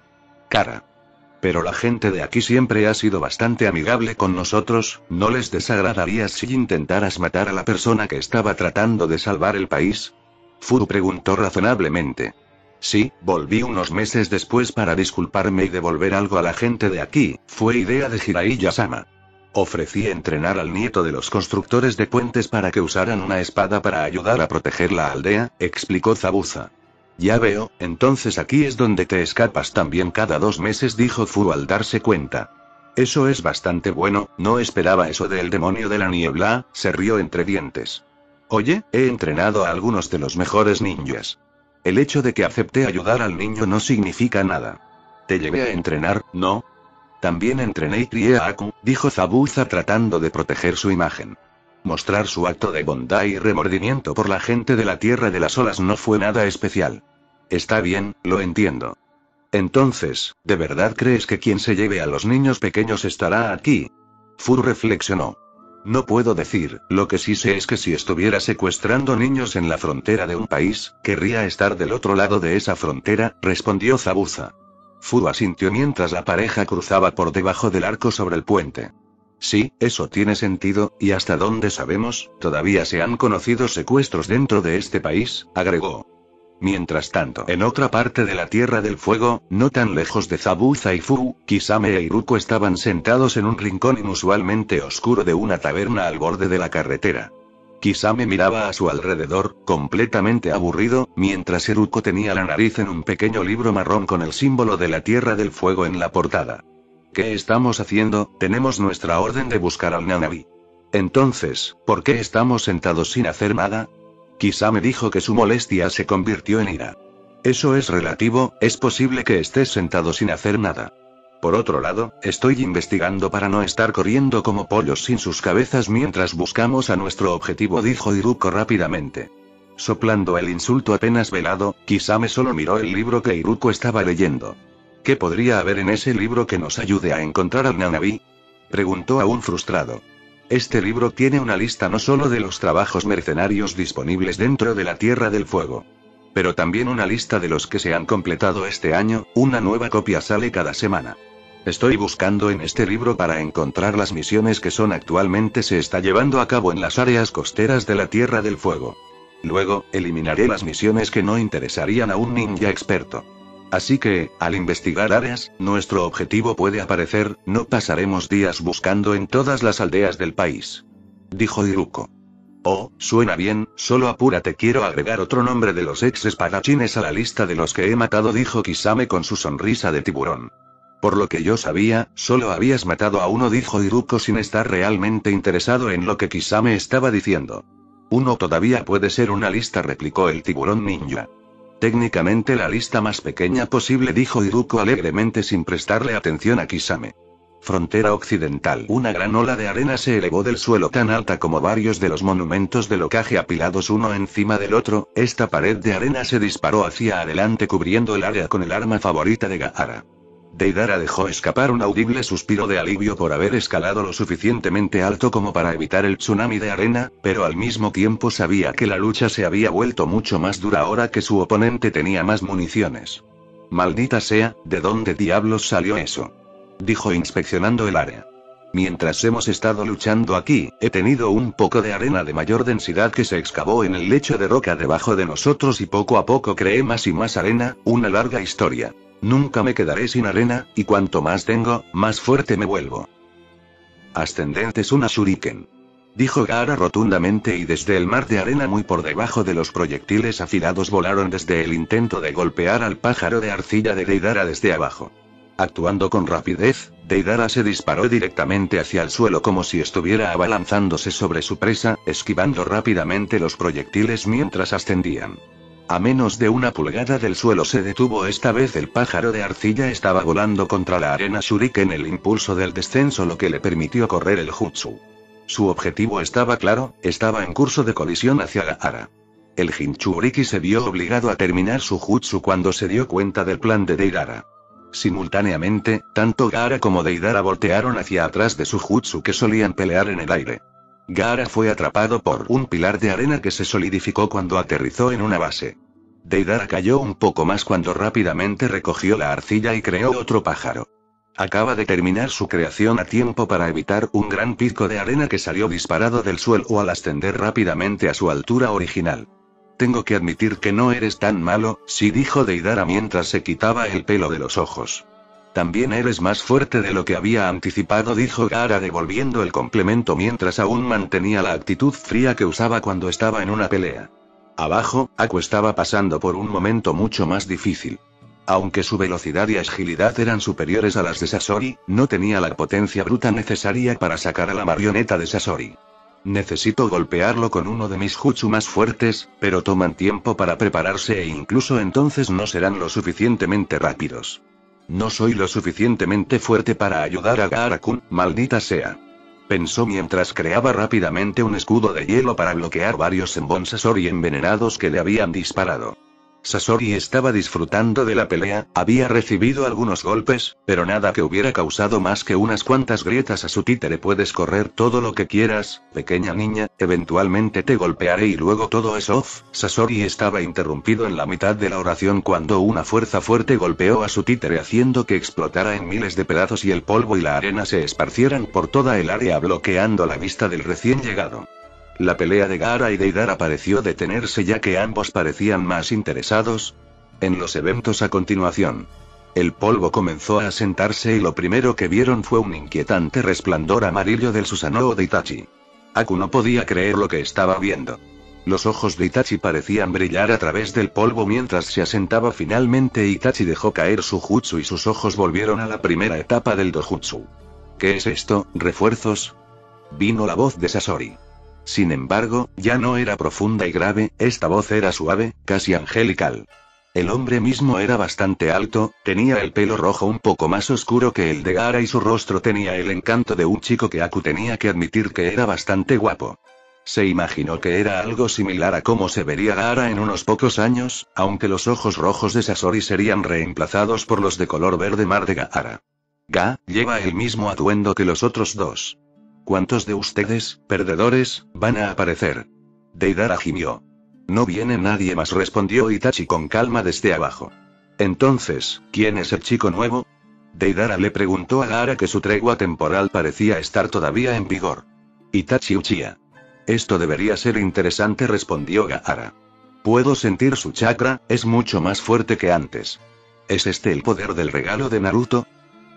Pero la gente de aquí siempre ha sido bastante amigable con nosotros, ¿no les desagradarías si intentaras matar a la persona que estaba tratando de salvar el país? Furu preguntó razonablemente. Sí, volví unos meses después para disculparme y devolver algo a la gente de aquí, fue idea de Jiraiya-sama. Ofrecí entrenar al nieto de los constructores de puentes para que usaran una espada para ayudar a proteger la aldea, explicó Zabuza. Ya veo, entonces aquí es donde te escapas también cada 2 meses, dijo Fu al darse cuenta. Eso es bastante bueno, no esperaba eso del demonio de la niebla, se rió entre dientes. Oye, he entrenado a algunos de los mejores ninjas. El hecho de que acepté ayudar al niño no significa nada. Te llevé a entrenar, ¿no? También entrené y crié a Aku, dijo Zabuza tratando de proteger su imagen. Mostrar su acto de bondad y remordimiento por la gente de la Tierra de las Olas no fue nada especial. Está bien, lo entiendo. Entonces, ¿de verdad crees que quien se lleve a los niños pequeños estará aquí? Fu reflexionó. No puedo decir, lo que sí sé es que si estuviera secuestrando niños en la frontera de un país, querría estar del otro lado de esa frontera, respondió Zabuza. Fu asintió mientras la pareja cruzaba por debajo del arco sobre el puente. Sí, eso tiene sentido, y hasta donde sabemos, todavía se han conocido secuestros dentro de este país, agregó. Mientras tanto, en otra parte de la Tierra del Fuego, no tan lejos de Zabuza y Fu, Kisame e Iruko estaban sentados en un rincón inusualmente oscuro de una taberna al borde de la carretera. Kisame miraba a su alrededor, completamente aburrido, mientras Iruko tenía la nariz en un pequeño libro marrón con el símbolo de la Tierra del Fuego en la portada. ¿Qué estamos haciendo? Tenemos nuestra orden de buscar al Nanabi. Entonces, ¿por qué estamos sentados sin hacer nada? Kisame dijo que su molestia se convirtió en ira. Eso es relativo, es posible que estés sentado sin hacer nada. Por otro lado, estoy investigando para no estar corriendo como pollos sin sus cabezas mientras buscamos a nuestro objetivo, dijo Iruko rápidamente. Soplando el insulto apenas velado, Kisame solo miró el libro que Iruko estaba leyendo. ¿Qué podría haber en ese libro que nos ayude a encontrar al Nanabi? Preguntó aún frustrado. Este libro tiene una lista no solo de los trabajos mercenarios disponibles dentro de la Tierra del Fuego, pero también una lista de los que se han completado este año, una nueva copia sale cada semana. Estoy buscando en este libro para encontrar las misiones que actualmente se está llevando a cabo en las áreas costeras de la Tierra del Fuego. Luego, eliminaré las misiones que no interesarían a un ninja experto. Así que, al investigar áreas, nuestro objetivo puede aparecer, no pasaremos días buscando en todas las aldeas del país. Dijo Iruko. Oh, suena bien, solo apúrate, quiero agregar otro nombre de los ex espadachines a la lista de los que he matado, dijo Kisame con su sonrisa de tiburón. Por lo que yo sabía, solo habías matado a uno, dijo Iruko sin estar realmente interesado en lo que Kisame estaba diciendo. Uno todavía puede ser una lista, replicó el tiburón ninja. Técnicamente la lista más pequeña posible, dijo Iruko alegremente sin prestarle atención a Kisame. Frontera occidental. Una gran ola de arena se elevó del suelo tan alta como varios de los monumentos del Hokage apilados uno encima del otro. Esta pared de arena se disparó hacia adelante cubriendo el área con el arma favorita de Gaara. Deidara dejó escapar un audible suspiro de alivio por haber escalado lo suficientemente alto como para evitar el tsunami de arena, pero al mismo tiempo sabía que la lucha se había vuelto mucho más dura ahora que su oponente tenía más municiones. Maldita sea, ¿de dónde diablos salió eso? Dijo inspeccionando el área. Mientras hemos estado luchando aquí, he tenido un poco de arena de mayor densidad que se excavó en el lecho de roca debajo de nosotros y poco a poco creé más y más arena, una larga historia. Nunca me quedaré sin arena, y cuanto más tengo, más fuerte me vuelvo. Ascendente Suna Shuriken. Dijo Gaara rotundamente y desde el mar de arena muy por debajo de los proyectiles afilados volaron desde el intento de golpear al pájaro de arcilla de Deidara desde abajo. Actuando con rapidez, Deidara se disparó directamente hacia el suelo como si estuviera abalanzándose sobre su presa, esquivando rápidamente los proyectiles mientras ascendían. A menos de una pulgada del suelo se detuvo. Esta vez el pájaro de arcilla estaba volando contra la arena shuriken el impulso del descenso lo que le permitió correr el jutsu. Su objetivo estaba claro, estaba en curso de colisión hacia Gaara. El Jinchuriki se vio obligado a terminar su jutsu cuando se dio cuenta del plan de Deidara. Simultáneamente, tanto Gaara como Deidara voltearon hacia atrás de su jutsu que solían pelear en el aire. Gaara fue atrapado por un pilar de arena que se solidificó cuando aterrizó en una base. Deidara cayó un poco más cuando rápidamente recogió la arcilla y creó otro pájaro. Acaba de terminar su creación a tiempo para evitar un gran pico de arena que salió disparado del suelo al ascender rápidamente a su altura original. Tengo que admitir que no eres tan malo, sí, dijo Deidara mientras se quitaba el pelo de los ojos. También eres más fuerte de lo que había anticipado, dijo Gaara devolviendo el complemento mientras aún mantenía la actitud fría que usaba cuando estaba en una pelea. Abajo, Aku estaba pasando por un momento mucho más difícil. Aunque su velocidad y agilidad eran superiores a las de Sasori, no tenía la potencia bruta necesaria para sacar a la marioneta de Sasori. Necesito golpearlo con uno de mis jutsu más fuertes, pero toman tiempo para prepararse e incluso entonces no serán lo suficientemente rápidos. No soy lo suficientemente fuerte para ayudar a Gaara-kun, maldita sea. Pensó mientras creaba rápidamente un escudo de hielo para bloquear varios Senbon Sasori envenenados que le habían disparado. Sasori estaba disfrutando de la pelea, había recibido algunos golpes, pero nada que hubiera causado más que unas cuantas grietas a su títere. Puedes correr todo lo que quieras, pequeña niña, eventualmente te golpearé y luego todo es off. Sasori estaba interrumpido en la mitad de la oración cuando una fuerza fuerte golpeó a su títere haciendo que explotara en miles de pedazos y el polvo y la arena se esparcieran por toda el área bloqueando la vista del recién llegado. La pelea de Gaara y Deidara pareció detenerse ya que ambos parecían más interesados en los eventos a continuación. El polvo comenzó a asentarse y lo primero que vieron fue un inquietante resplandor amarillo del Susanoo de Itachi. Aku no podía creer lo que estaba viendo. Los ojos de Itachi parecían brillar a través del polvo mientras se asentaba finalmente. Itachi dejó caer su jutsu y sus ojos volvieron a la primera etapa del dojutsu. ¿Qué es esto, refuerzos? Vino la voz de Sasori. Sin embargo, ya no era profunda y grave, esta voz era suave, casi angelical. El hombre mismo era bastante alto, tenía el pelo rojo un poco más oscuro que el de Gaara y su rostro tenía el encanto de un chico que Aku tenía que admitir que era bastante guapo. Se imaginó que era algo similar a cómo se vería Gaara en unos pocos años, aunque los ojos rojos de Sasori serían reemplazados por los de color verde mar de Gaara. Lleva el mismo atuendo que los otros dos. ¿Cuántos de ustedes, perdedores, van a aparecer? Deidara gimió. No viene nadie más, respondió Itachi con calma desde abajo. Entonces, ¿quién es el chico nuevo? Deidara le preguntó a Gaara que su tregua temporal parecía estar todavía en vigor. Itachi Uchiha. Esto debería ser interesante, respondió Gaara. Puedo sentir su chakra, es mucho más fuerte que antes. ¿Es este el poder del regalo de Naruto?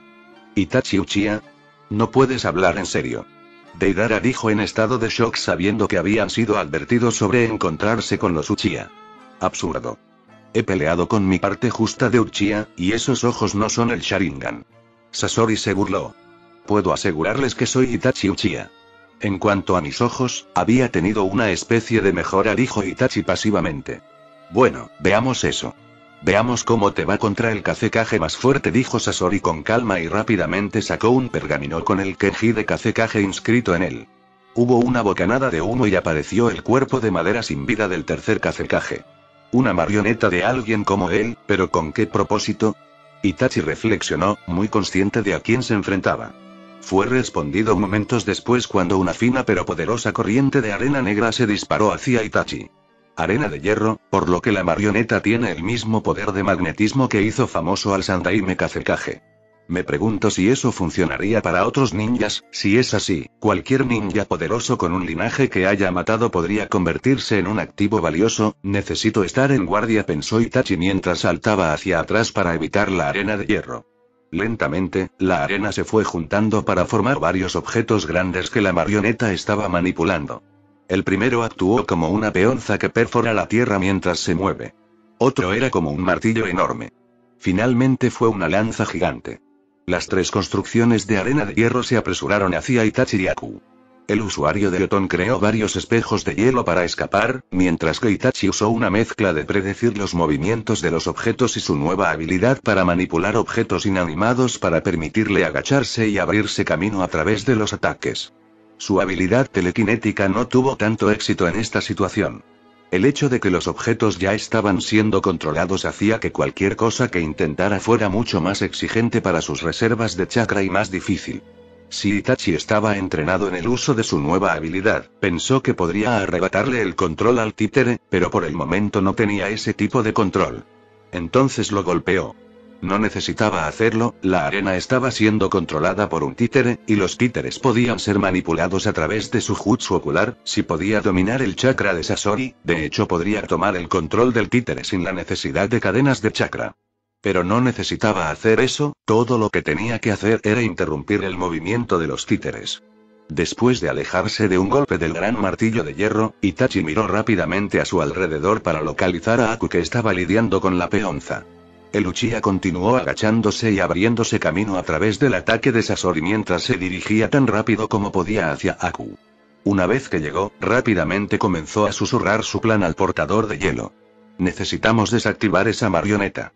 Itachi Uchiha. No puedes hablar en serio. Deidara dijo en estado de shock sabiendo que habían sido advertidos sobre encontrarse con los Uchiha. Absurdo. He peleado con mi parte justa de Uchiha, y esos ojos no son el Sharingan. Sasori se burló. Puedo asegurarles que soy Itachi Uchiha. En cuanto a mis ojos, había tenido una especie de mejora, dijo Itachi pasivamente. Bueno, veamos eso. Veamos cómo te va contra el Kazekage más fuerte, dijo Sasori con calma y rápidamente sacó un pergamino con el Kenji de Kazekage inscrito en él. Hubo una bocanada de humo y apareció el cuerpo de madera sin vida del tercer Kazekage. Una marioneta de alguien como él, pero ¿con qué propósito? Itachi reflexionó, muy consciente de a quién se enfrentaba. Fue respondido momentos después cuando una fina pero poderosa corriente de arena negra se disparó hacia Itachi. Arena de hierro, por lo que la marioneta tiene el mismo poder de magnetismo que hizo famoso al Sandaime Kazekage. Me pregunto si eso funcionaría para otros ninjas. Si es así, cualquier ninja poderoso con un linaje que haya matado podría convertirse en un activo valioso. Necesito estar en guardia, pensó Itachi mientras saltaba hacia atrás para evitar la arena de hierro. Lentamente, la arena se fue juntando para formar varios objetos grandes que la marioneta estaba manipulando. El primero actuó como una peonza que perfora la tierra mientras se mueve. Otro era como un martillo enorme. Finalmente fue una lanza gigante. Las tres construcciones de arena de hierro se apresuraron hacia Itachi y Aku. El usuario de Oton creó varios espejos de hielo para escapar, mientras que Itachi usó una mezcla de predecir los movimientos de los objetos y su nueva habilidad para manipular objetos inanimados para permitirle agacharse y abrirse camino a través de los ataques. Su habilidad telequinética no tuvo tanto éxito en esta situación. El hecho de que los objetos ya estaban siendo controlados hacía que cualquier cosa que intentara fuera mucho más exigente para sus reservas de chakra y más difícil. Si Itachi estaba entrenado en el uso de su nueva habilidad, pensó que podría arrebatarle el control al títere, pero por el momento no tenía ese tipo de control. Entonces lo golpeó. No necesitaba hacerlo, la arena estaba siendo controlada por un títere, y los títeres podían ser manipulados a través de su jutsu ocular. Si podía dominar el chakra de Sasori, de hecho podría tomar el control del títere sin la necesidad de cadenas de chakra. Pero no necesitaba hacer eso, todo lo que tenía que hacer era interrumpir el movimiento de los títeres. Después de alejarse de un golpe del gran martillo de hierro, Itachi miró rápidamente a su alrededor para localizar a Aku que estaba lidiando con la peonza. El Uchiha continuó agachándose y abriéndose camino a través del ataque de Sasori mientras se dirigía tan rápido como podía hacia Aku. Una vez que llegó, rápidamente comenzó a susurrar su plan al portador de hielo. Necesitamos desactivar esa marioneta.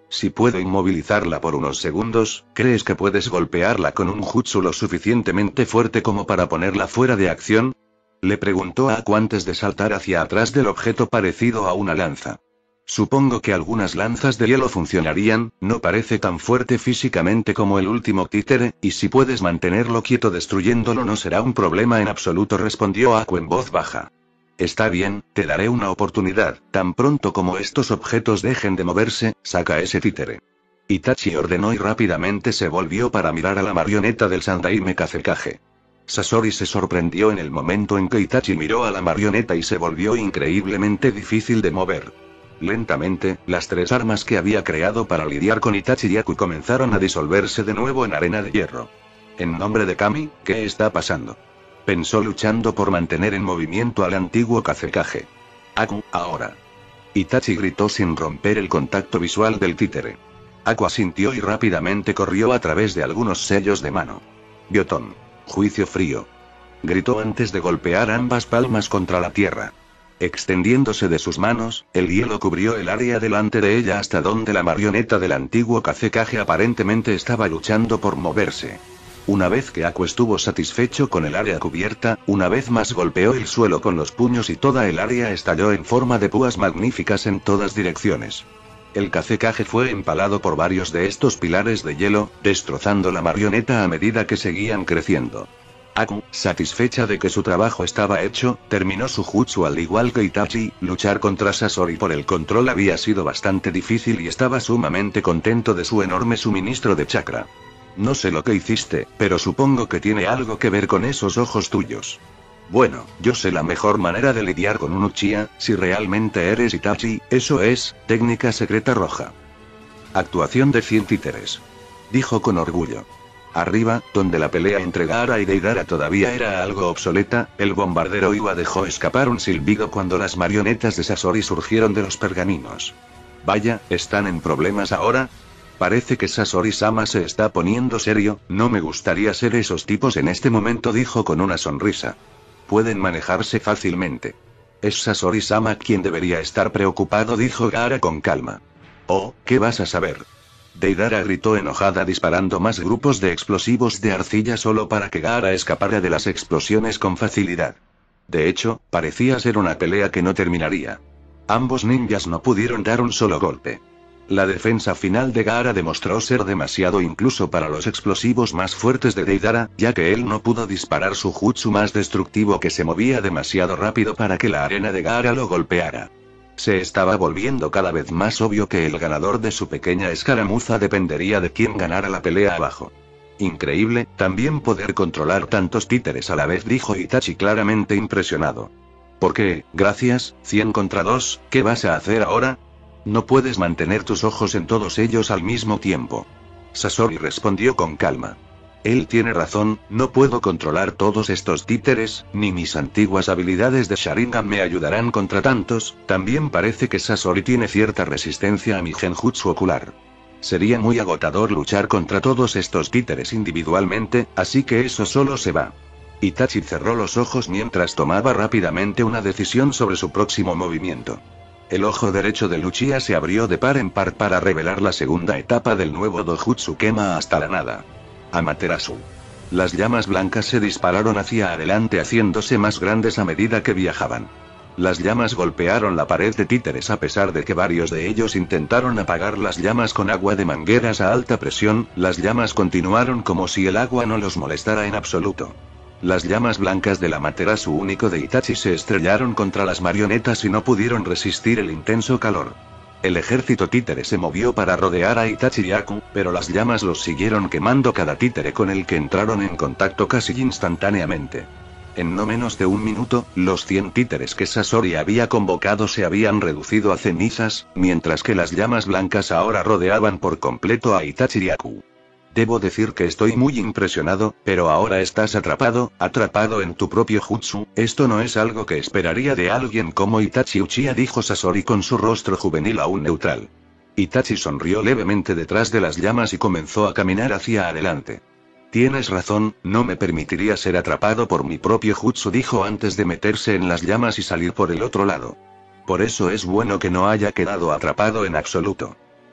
Si puedo inmovilizarla por unos segundos, ¿crees que puedes golpearla con un jutsu lo suficientemente fuerte como para ponerla fuera de acción? Le preguntó a Aku antes de saltar hacia atrás del objeto parecido a una lanza. Supongo que algunas lanzas de hielo funcionarían, no parece tan fuerte físicamente como el último títere, y si puedes mantenerlo quieto destruyéndolo no será un problema en absoluto, respondió Aku en voz baja. Está bien, te daré una oportunidad, tan pronto como estos objetos dejen de moverse, saca ese títere. Itachi ordenó y rápidamente se volvió para mirar a la marioneta del Sandaime Kazekage. Sasori se sorprendió en el momento en que Itachi miró a la marioneta y se volvió increíblemente difícil de mover. Lentamente, las tres armas que había creado para lidiar con Itachi y Aku comenzaron a disolverse de nuevo en arena de hierro. En nombre de Kami, ¿qué está pasando? Pensó luchando por mantener en movimiento al antiguo Kazekage. Aku, ahora. Itachi gritó sin romper el contacto visual del títere. Aku asintió y rápidamente corrió a través de algunos sellos de mano. Biotón. Juicio frío. Gritó antes de golpear ambas palmas contra la tierra. Extendiéndose de sus manos, el hielo cubrió el área delante de ella hasta donde la marioneta del antiguo Kazekage aparentemente estaba luchando por moverse. Una vez que Aku estuvo satisfecho con el área cubierta, una vez más golpeó el suelo con los puños y toda el área estalló en forma de púas magníficas en todas direcciones. El Kazekage fue empalado por varios de estos pilares de hielo, destrozando la marioneta a medida que seguían creciendo. Aku, satisfecha de que su trabajo estaba hecho, terminó su jutsu al igual que Itachi. Luchar contra Sasori por el control había sido bastante difícil y estaba sumamente contento de su enorme suministro de chakra. No sé lo que hiciste, pero supongo que tiene algo que ver con esos ojos tuyos. Bueno, yo sé la mejor manera de lidiar con un Uchiha, si realmente eres Itachi, eso es, técnica secreta roja. Actuación de 100 títeres. Dijo con orgullo. Arriba, donde la pelea entre Gaara y Deidara todavía era algo obsoleta, el bombardero Iwa dejó escapar un silbido cuando las marionetas de Sasori surgieron de los pergaminos. Vaya, ¿están en problemas ahora? Parece que Sasori-sama se está poniendo serio. No me gustaría ser esos tipos en este momento, dijo con una sonrisa. Pueden manejarse fácilmente. Es Sasori-sama quien debería estar preocupado, dijo Gaara con calma. Oh, ¿qué vas a saber? Deidara gritó enojada disparando más grupos de explosivos de arcilla solo para que Gaara escapara de las explosiones con facilidad. De hecho, parecía ser una pelea que no terminaría. Ambos ninjas no pudieron dar un solo golpe. La defensa final de Gaara demostró ser demasiado incluso para los explosivos más fuertes de Deidara, ya que él no pudo disparar su jutsu más destructivo que se movía demasiado rápido para que la arena de Gaara lo golpeara. Se estaba volviendo cada vez más obvio que el ganador de su pequeña escaramuza dependería de quién ganara la pelea abajo. Increíble, también poder controlar tantos títeres a la vez, dijo Itachi claramente impresionado. ¿Por qué? Gracias, 100 contra 2, ¿qué vas a hacer ahora? No puedes mantener tus ojos en todos ellos al mismo tiempo. Sasori respondió con calma. Él tiene razón, no puedo controlar todos estos títeres, ni mis antiguas habilidades de Sharingan me ayudarán contra tantos. También parece que Sasori tiene cierta resistencia a mi genjutsu ocular. Sería muy agotador luchar contra todos estos títeres individualmente, así que eso solo se va. Itachi cerró los ojos mientras tomaba rápidamente una decisión sobre su próximo movimiento. El ojo derecho de Uchiha se abrió de par en par para revelar la segunda etapa del nuevo Dojutsu quema hasta la nada. Amaterasu. Las llamas blancas se dispararon hacia adelante haciéndose más grandes a medida que viajaban. Las llamas golpearon la pared de títeres a pesar de que varios de ellos intentaron apagar las llamas con agua de mangueras a alta presión. Las llamas continuaron como si el agua no los molestara en absoluto. Las llamas blancas del Amaterasu único de Itachi se estrellaron contra las marionetas y no pudieron resistir el intenso calor. El ejército títere se movió para rodear a Itachi y Aku, pero las llamas los siguieron quemando cada títere con el que entraron en contacto casi instantáneamente. En no menos de un minuto, los 100 títeres que Sasori había convocado se habían reducido a cenizas, mientras que las llamas blancas ahora rodeaban por completo a Itachi y Aku. Debo decir que estoy muy impresionado, pero ahora estás atrapado en tu propio jutsu. Esto no es algo que esperaría de alguien como Itachi Uchiha, dijo Sasori con su rostro juvenil aún neutral. Itachi sonrió levemente detrás de las llamas y comenzó a caminar hacia adelante. Tienes razón, no me permitiría ser atrapado por mi propio jutsu, dijo antes de meterse en las llamas y salir por el otro lado. Por eso es bueno que no haya quedado atrapado en absoluto.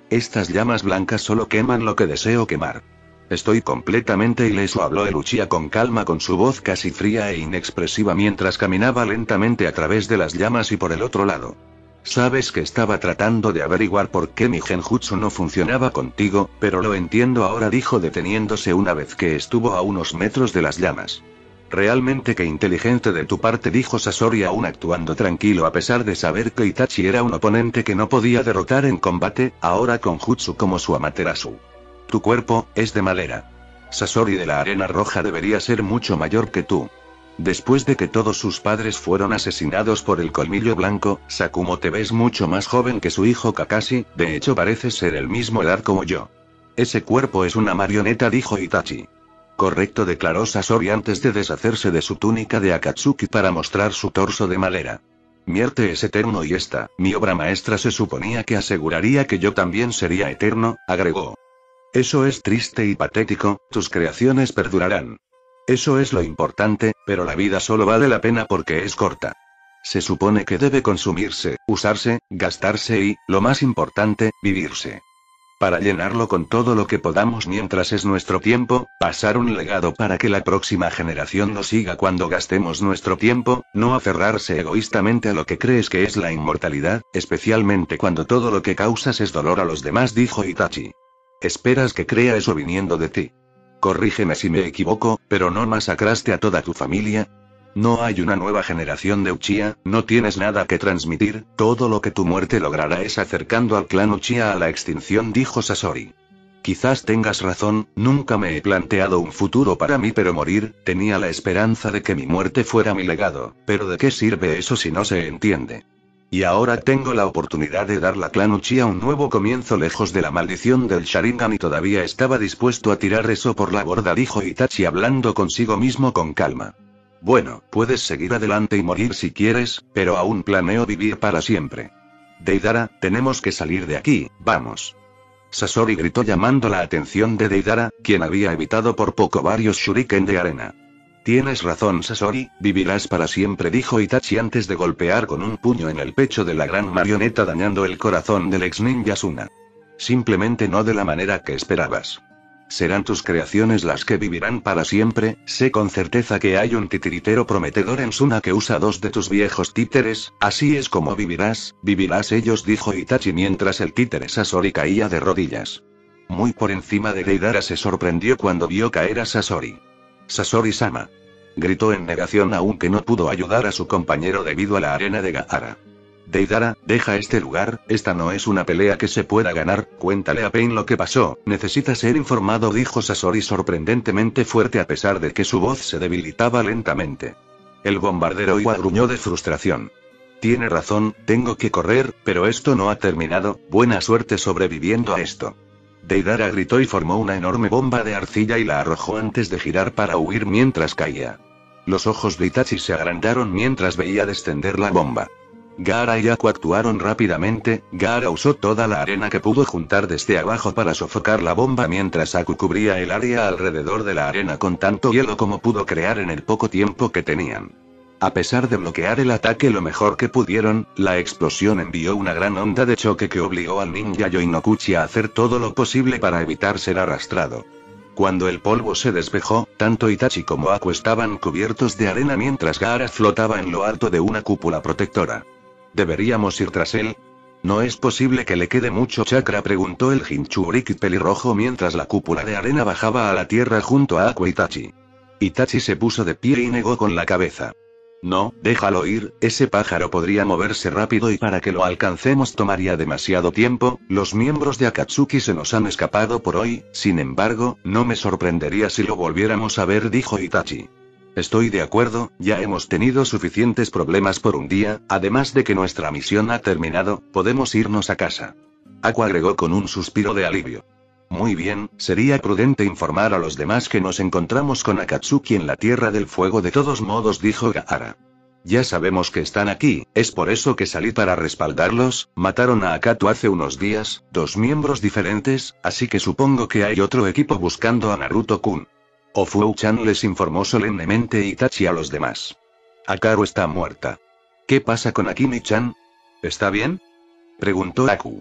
Estas llamas blancas solo queman lo que deseo quemar. Estoy completamente ileso, habló el Uchiha con calma, con su voz casi fría e inexpresiva mientras caminaba lentamente a través de las llamas y por el otro lado. Sabes que estaba tratando de averiguar por qué mi genjutsu no funcionaba contigo, pero lo entiendo ahora, dijo deteniéndose una vez que estuvo a unos metros de las llamas. Realmente qué inteligente de tu parte, dijo Sasori aún actuando tranquilo a pesar de saber que Itachi era un oponente que no podía derrotar en combate, ahora con jutsu como su Amaterasu. Tu cuerpo es de madera. Sasori de la Arena Roja debería ser mucho mayor que tú. Después de que todos sus padres fueron asesinados por el Colmillo Blanco, Sakumo, te ves mucho más joven que su hijo Kakashi, de hecho pareces ser el mismo edad como yo. Ese cuerpo es una marioneta, dijo Itachi. Correcto, declaró Sasori antes de deshacerse de su túnica de Akatsuki para mostrar su torso de madera. Mi arte es eterno y esta, mi obra maestra, se suponía que aseguraría que yo también sería eterno, agregó. Eso es triste y patético, tus creaciones perdurarán. Eso es lo importante, pero la vida solo vale la pena porque es corta. Se supone que debe consumirse, usarse, gastarse y, lo más importante, vivirse. Para llenarlo con todo lo que podamos mientras es nuestro tiempo, pasar un legado para que la próxima generación nos siga cuando gastemos nuestro tiempo, no aferrarse egoístamente a lo que crees que es la inmortalidad, especialmente cuando todo lo que causas es dolor a los demás, dijo Itachi. ¿Esperas que crea eso viniendo de ti? Corrígeme si me equivoco, pero ¿no masacraste a toda tu familia? No hay una nueva generación de Uchiha, no tienes nada que transmitir, todo lo que tu muerte logrará es acercando al clan Uchiha a la extinción, dijo Sasori. Quizás tengas razón, nunca me he planteado un futuro para mí, pero morir, tenía la esperanza de que mi muerte fuera mi legado, pero ¿de qué sirve eso si no se entiende? Y ahora tengo la oportunidad de darle al clan Uchiha un nuevo comienzo lejos de la maldición del Sharingan y todavía estaba dispuesto a tirar eso por la borda, dijo Itachi hablando consigo mismo con calma. Bueno, puedes seguir adelante y morir si quieres, pero aún planeo vivir para siempre. Deidara, tenemos que salir de aquí, vamos. Sasori gritó llamando la atención de Deidara, quien había evitado por poco varios shuriken de arena. Tienes razón, Sasori, vivirás para siempre, dijo Itachi antes de golpear con un puño en el pecho de la gran marioneta dañando el corazón del ex ninja Suna. Simplemente no de la manera que esperabas. Serán tus creaciones las que vivirán para siempre, sé con certeza que hay un titiritero prometedor en Suna que usa 2 de tus viejos títeres, así es como vivirás ellos, dijo Itachi mientras el títere Sasori caía de rodillas. Muy por encima de Deidara se sorprendió cuando vio caer a Sasori. Sasori-sama. Gritó en negación aunque no pudo ayudar a su compañero debido a la arena de Gaara. Deidara, deja este lugar, esta no es una pelea que se pueda ganar, cuéntale a Pain lo que pasó, necesita ser informado, dijo Sasori sorprendentemente fuerte a pesar de que su voz se debilitaba lentamente. El bombardero Iwa gruñó de frustración. Tiene razón, tengo que correr, pero esto no ha terminado, buena suerte sobreviviendo a esto. Deidara gritó y formó una enorme bomba de arcilla y la arrojó antes de girar para huir mientras caía. Los ojos de Itachi se agrandaron mientras veía descender la bomba. Gaara y Aku actuaron rápidamente, Gaara usó toda la arena que pudo juntar desde abajo para sofocar la bomba mientras Aku cubría el área alrededor de la arena con tanto hielo como pudo crear en el poco tiempo que tenían. A pesar de bloquear el ataque lo mejor que pudieron, la explosión envió una gran onda de choque que obligó al ninja Yoinokuchi a hacer todo lo posible para evitar ser arrastrado. Cuando el polvo se despejó, tanto Itachi como Aku estaban cubiertos de arena mientras Gaara flotaba en lo alto de una cúpula protectora. ¿Deberíamos ir tras él? ¿No es posible que le quede mucho chakra?, preguntó el Jinchuriki pelirrojo mientras la cúpula de arena bajaba a la tierra junto a Aku e Itachi. Itachi se puso de pie y negó con la cabeza. No, déjalo ir, ese pájaro podría moverse rápido y para que lo alcancemos tomaría demasiado tiempo, los miembros de Akatsuki se nos han escapado por hoy, sin embargo, no me sorprendería si lo volviéramos a ver, dijo Itachi. Estoy de acuerdo, ya hemos tenido suficientes problemas por un día, además de que nuestra misión ha terminado, podemos irnos a casa. Aku agregó con un suspiro de alivio. Muy bien, sería prudente informar a los demás que nos encontramos con Akatsuki en la Tierra del Fuego de todos modos, dijo Gaara. Ya sabemos que están aquí, es por eso que salí para respaldarlos, mataron a Akato hace unos días, 2 miembros diferentes, así que supongo que hay otro equipo buscando a Naruto-kun. Ofuo-chan les informó solemnemente Itachi a los demás. Akaru está muerta. ¿Qué pasa con Akimi-chan? ¿Está bien?, preguntó Aku.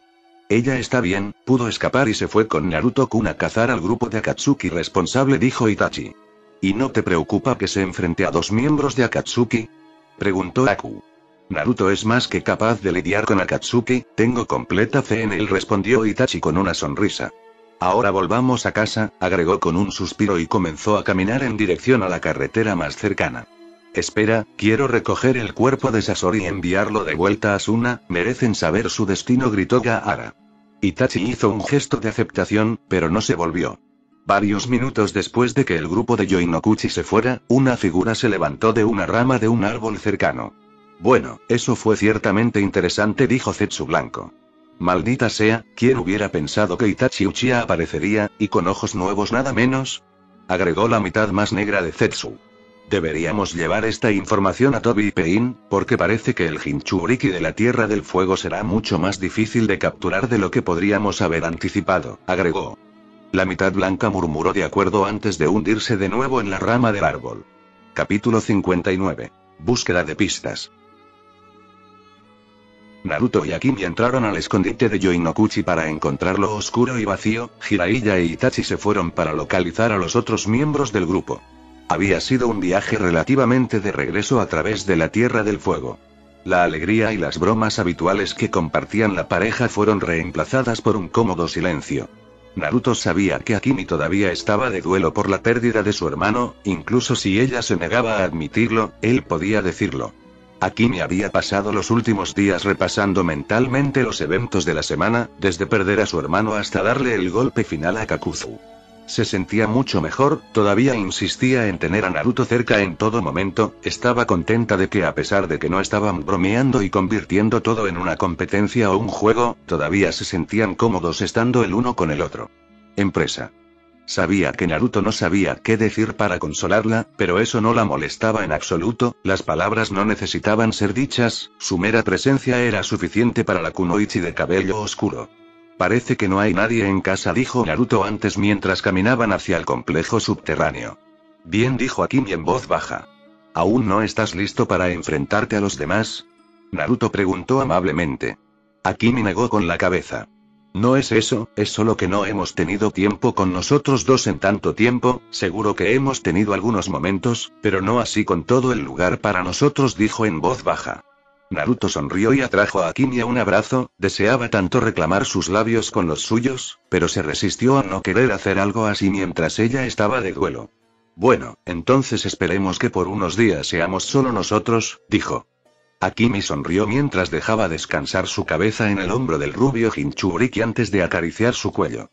Ella está bien, pudo escapar y se fue con Naruto-kun a cazar al grupo de Akatsuki responsable, dijo Itachi. ¿Y no te preocupa que se enfrente a 2 miembros de Akatsuki? Preguntó Aku. Naruto es más que capaz de lidiar con Akatsuki, tengo completa fe en él, respondió Itachi con una sonrisa. Ahora volvamos a casa, agregó con un suspiro y comenzó a caminar en dirección a la carretera más cercana. Espera, quiero recoger el cuerpo de Sasori y enviarlo de vuelta a Suna, merecen saber su destino, gritó Gaara. Itachi hizo un gesto de aceptación, pero no se volvió. Varios minutos después de que el grupo de Yoinokuchi se fuera, una figura se levantó de una rama de un árbol cercano. Bueno, eso fue ciertamente interesante, dijo Zetsu Blanco. Maldita sea, ¿quién hubiera pensado que Itachi Uchiha aparecería, y con ojos nuevos nada menos? Agregó la mitad más negra de Zetsu. Deberíamos llevar esta información a Tobi y Pain, porque parece que el Jinchuriki de la Tierra del Fuego será mucho más difícil de capturar de lo que podríamos haber anticipado, agregó. La mitad blanca murmuró de acuerdo antes de hundirse de nuevo en la rama del árbol. Capítulo 59. Búsqueda de pistas. Naruto y Akimi entraron al escondite de Yoinokuchi para encontrarlo oscuro y vacío. Jiraiya e Itachi se fueron para localizar a los otros miembros del grupo. Había sido un viaje relativamente de regreso a través de la Tierra del Fuego. La alegría y las bromas habituales que compartían la pareja fueron reemplazadas por un cómodo silencio. Naruto sabía que Akimi todavía estaba de duelo por la pérdida de su hermano, incluso si ella se negaba a admitirlo, él podía decirlo. Akimi había pasado los últimos días repasando mentalmente los eventos de la semana, desde perder a su hermano hasta darle el golpe final a Kakuzu. Se sentía mucho mejor, todavía insistía en tener a Naruto cerca en todo momento, estaba contenta de que a pesar de que no estaban bromeando y convirtiendo todo en una competencia o un juego, todavía se sentían cómodos estando el uno con el otro. Empresa. Sabía que Naruto no sabía qué decir para consolarla, pero eso no la molestaba en absoluto, las palabras no necesitaban ser dichas, su mera presencia era suficiente para la kunoichi de cabello oscuro. Parece que no hay nadie en casa, dijo Naruto antes mientras caminaban hacia el complejo subterráneo. Bien, dijo Akimi en voz baja. ¿Aún no estás listo para enfrentarte a los demás? Naruto preguntó amablemente. Akimi negó con la cabeza. No es eso, es solo que no hemos tenido tiempo con nosotros dos en tanto tiempo, seguro que hemos tenido algunos momentos, pero no así con todo el lugar para nosotros, dijo en voz baja. Naruto sonrió y atrajo a Akimi a un abrazo, deseaba tanto reclamar sus labios con los suyos, pero se resistió a no querer hacer algo así mientras ella estaba de duelo. Bueno, entonces esperemos que por unos días seamos solo nosotros, dijo. Akimi sonrió mientras dejaba descansar su cabeza en el hombro del rubio Jinchuriki antes de acariciar su cuello.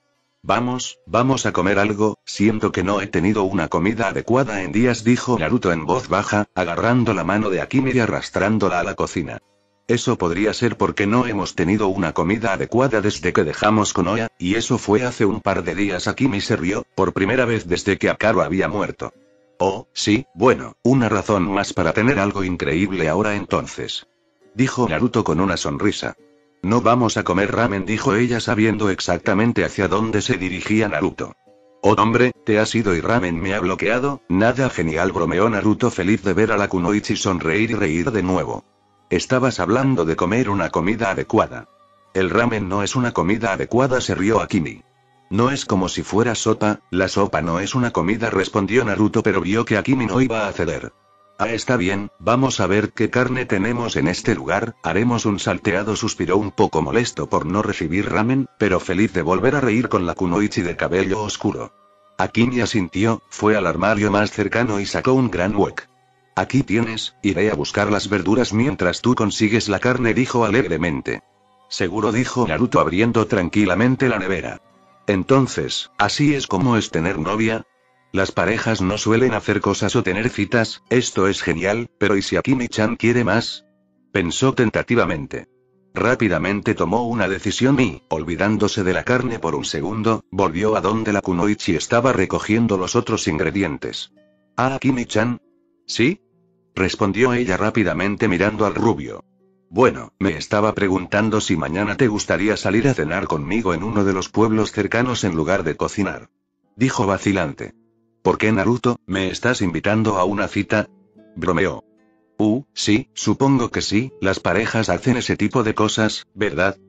Vamos a comer algo, siento que no he tenido una comida adecuada en días, dijo Naruto en voz baja, agarrando la mano de Akimi y arrastrándola a la cocina. Eso podría ser porque no hemos tenido una comida adecuada desde que dejamos Konoha, y eso fue hace un par de días. Akimi se rió, por primera vez desde que Akaru había muerto. Oh, sí, bueno, una razón más para tener algo increíble ahora entonces. Dijo Naruto con una sonrisa. No vamos a comer ramen, dijo ella sabiendo exactamente hacia dónde se dirigía Naruto. Oh hombre, te has ido y ramen me ha bloqueado, nada genial, bromeó Naruto feliz de ver a la kunoichi sonreír y reír de nuevo. Estabas hablando de comer una comida adecuada. El ramen no es una comida adecuada, se rió Akimi. No es como si fuera sopa, la sopa no es una comida, respondió Naruto, pero vio que Akimi no iba a ceder. Ah, está bien, vamos a ver qué carne tenemos en este lugar, haremos un salteado, suspiró un poco molesto por no recibir ramen, pero feliz de volver a reír con la kunoichi de cabello oscuro. Akimi asintió, fue al armario más cercano y sacó un gran wok. Aquí tienes, iré a buscar las verduras mientras tú consigues la carne, dijo alegremente. Seguro, dijo Naruto abriendo tranquilamente la nevera. Entonces, ¿así es como es tener novia? Las parejas no suelen hacer cosas o tener citas, esto es genial, pero ¿y si Akimi-chan quiere más? Pensó tentativamente. Rápidamente tomó una decisión y, olvidándose de la carne por un segundo, volvió a donde la kunoichi estaba recogiendo los otros ingredientes. ¿Ah, Akimi-chan? ¿Sí? Respondió ella rápidamente mirando al rubio. Bueno, me estaba preguntando si mañana te gustaría salir a cenar conmigo en uno de los pueblos cercanos en lugar de cocinar. Dijo vacilante. ¿Por qué, Naruto, me estás invitando a una cita? Bromeó. Sí, supongo que sí, las parejas hacen ese tipo de cosas, ¿verdad?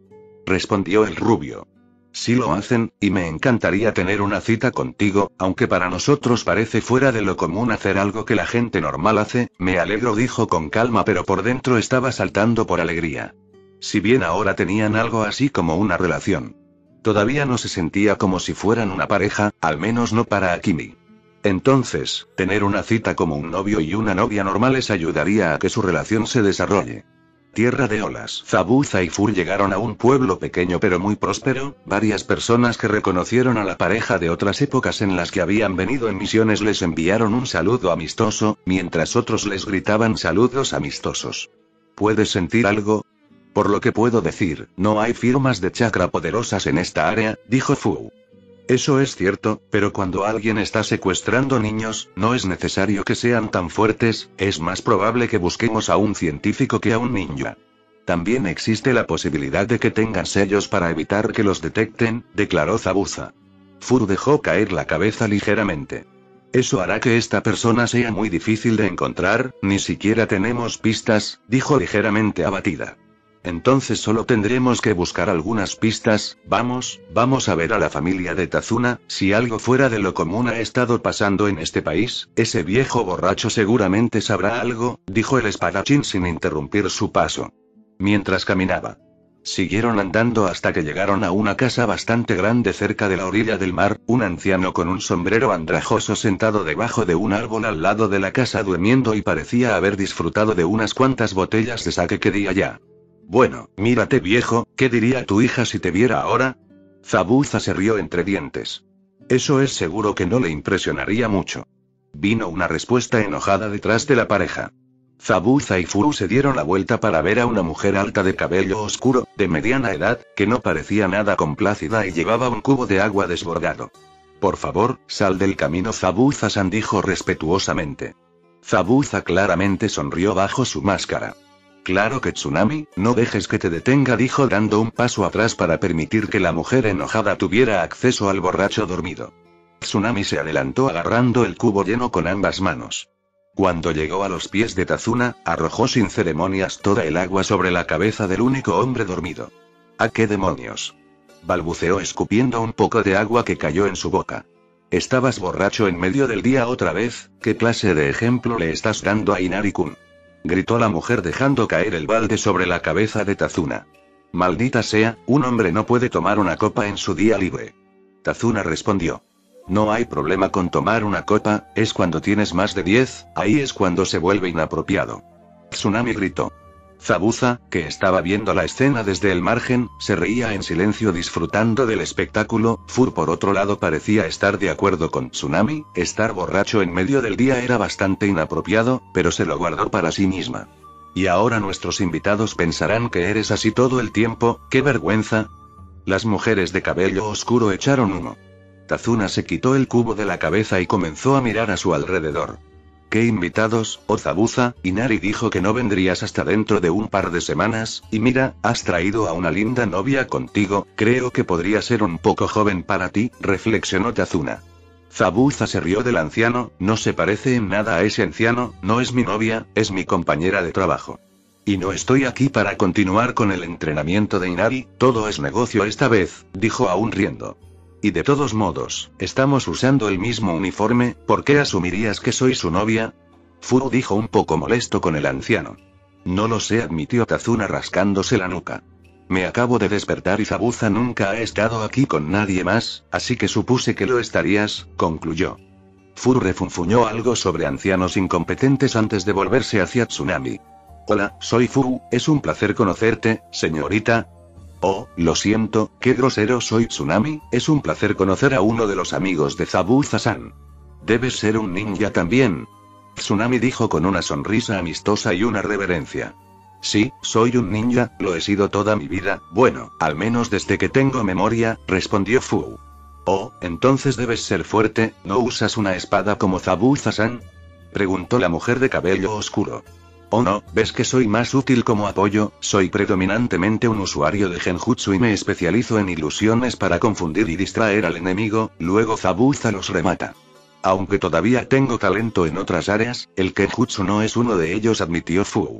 respondió el rubio. Sí lo hacen, y me encantaría tener una cita contigo, aunque para nosotros parece fuera de lo común hacer algo que la gente normal hace. Me alegro, dijo con calma, pero por dentro estaba saltando por alegría. Si bien ahora tenían algo así como una relación, todavía no se sentía como si fueran una pareja, al menos no para Akimi. Entonces, tener una cita como un novio y una novia normales ayudaría a que su relación se desarrolle. Tierra de olas. Zabuza y Fur llegaron a un pueblo pequeño pero muy próspero. Varias personas que reconocieron a la pareja de otras épocas en las que habían venido en misiones les enviaron un saludo amistoso, mientras otros les gritaban saludos amistosos. ¿Puedes sentir algo? Por lo que puedo decir, no hay firmas de chakra poderosas en esta área, dijo Fu. Eso es cierto, pero cuando alguien está secuestrando niños, no es necesario que sean tan fuertes, es más probable que busquemos a un científico que a un ninja. También existe la posibilidad de que tengan sellos para evitar que los detecten, declaró Zabuza. Fur dejó caer la cabeza ligeramente. Eso hará que esta persona sea muy difícil de encontrar, ni siquiera tenemos pistas, dijo ligeramente abatida. Entonces solo tendremos que buscar algunas pistas. Vamos a ver a la familia de Tazuna. Si algo fuera de lo común ha estado pasando en este país, ese viejo borracho seguramente sabrá algo, dijo el espadachín sin interrumpir su paso. Mientras caminaba, siguieron andando hasta que llegaron a una casa bastante grande cerca de la orilla del mar. Un anciano con un sombrero andrajoso sentado debajo de un árbol al lado de la casa durmiendo y parecía haber disfrutado de unas cuantas botellas de sake que día ya. Bueno, mírate viejo, ¿qué diría tu hija si te viera ahora? Zabuza se rió entre dientes. Eso es seguro que no le impresionaría mucho. Vino una respuesta enojada detrás de la pareja. Zabuza y Furu se dieron la vuelta para ver a una mujer alta de cabello oscuro, de mediana edad, que no parecía nada complácida y llevaba un cubo de agua desbordado. Por favor, sal del camino, Zabuza-san, dijo respetuosamente. Zabuza claramente sonrió bajo su máscara. Claro que Tsunami, no dejes que te detenga, dijo dando un paso atrás para permitir que la mujer enojada tuviera acceso al borracho dormido. Tsunami se adelantó agarrando el cubo lleno con ambas manos. Cuando llegó a los pies de Tazuna, arrojó sin ceremonias toda el agua sobre la cabeza del único hombre dormido. ¿A qué demonios?, balbuceó escupiendo un poco de agua que cayó en su boca. ¿Estabas borracho en medio del día otra vez? ¿Qué clase de ejemplo le estás dando a Inari-kun?, gritó la mujer dejando caer el balde sobre la cabeza de Tazuna. Maldita sea, un hombre no puede tomar una copa en su día libre. Tazuna respondió. No hay problema con tomar una copa, es cuando tienes más de 10, ahí es cuando se vuelve inapropiado. Tsunami gritó. Zabuza, que estaba viendo la escena desde el margen, se reía en silencio disfrutando del espectáculo. Fur por otro lado parecía estar de acuerdo con Tsunami. Estar borracho en medio del día era bastante inapropiado, pero se lo guardó para sí misma. Y ahora nuestros invitados pensarán que eres así todo el tiempo. ¡Qué vergüenza! Las mujeres de cabello oscuro echaron humo. Tazuna se quitó el cubo de la cabeza y comenzó a mirar a su alrededor. ¿Qué invitados, oh Zabuza? Inari dijo que no vendrías hasta dentro de un par de semanas, y mira, has traído a una linda novia contigo. Creo que podría ser un poco joven para ti, reflexionó Tazuna. Zabuza se rió del anciano. No se parece en nada a ese anciano, no es mi novia, es mi compañera de trabajo. Y no estoy aquí para continuar con el entrenamiento de Inari, todo es negocio esta vez, dijo aún riendo. Y de todos modos, estamos usando el mismo uniforme, ¿por qué asumirías que soy su novia? Furu dijo un poco molesto con el anciano. No lo sé, admitió Tazuna rascándose la nuca. Me acabo de despertar y Zabuza nunca ha estado aquí con nadie más, así que supuse que lo estarías, concluyó. Furu refunfuñó algo sobre ancianos incompetentes antes de volverse hacia Tsunami. Hola, soy Furu, es un placer conocerte, señorita. Oh, lo siento, qué grosero soy. Tsunami, es un placer conocer a uno de los amigos de Zabuza-san. Debes ser un ninja también. Tsunami dijo con una sonrisa amistosa y una reverencia. Sí, soy un ninja, lo he sido toda mi vida, bueno, al menos desde que tengo memoria, respondió Fu. Oh, entonces debes ser fuerte, ¿no usas una espada como Zabuza-san?, preguntó la mujer de cabello oscuro. Oh no, ves que soy más útil como apoyo, soy predominantemente un usuario de genjutsu y me especializo en ilusiones para confundir y distraer al enemigo, luego Zabuza los remata. Aunque todavía tengo talento en otras áreas, el genjutsu no es uno de ellos, admitió Fu.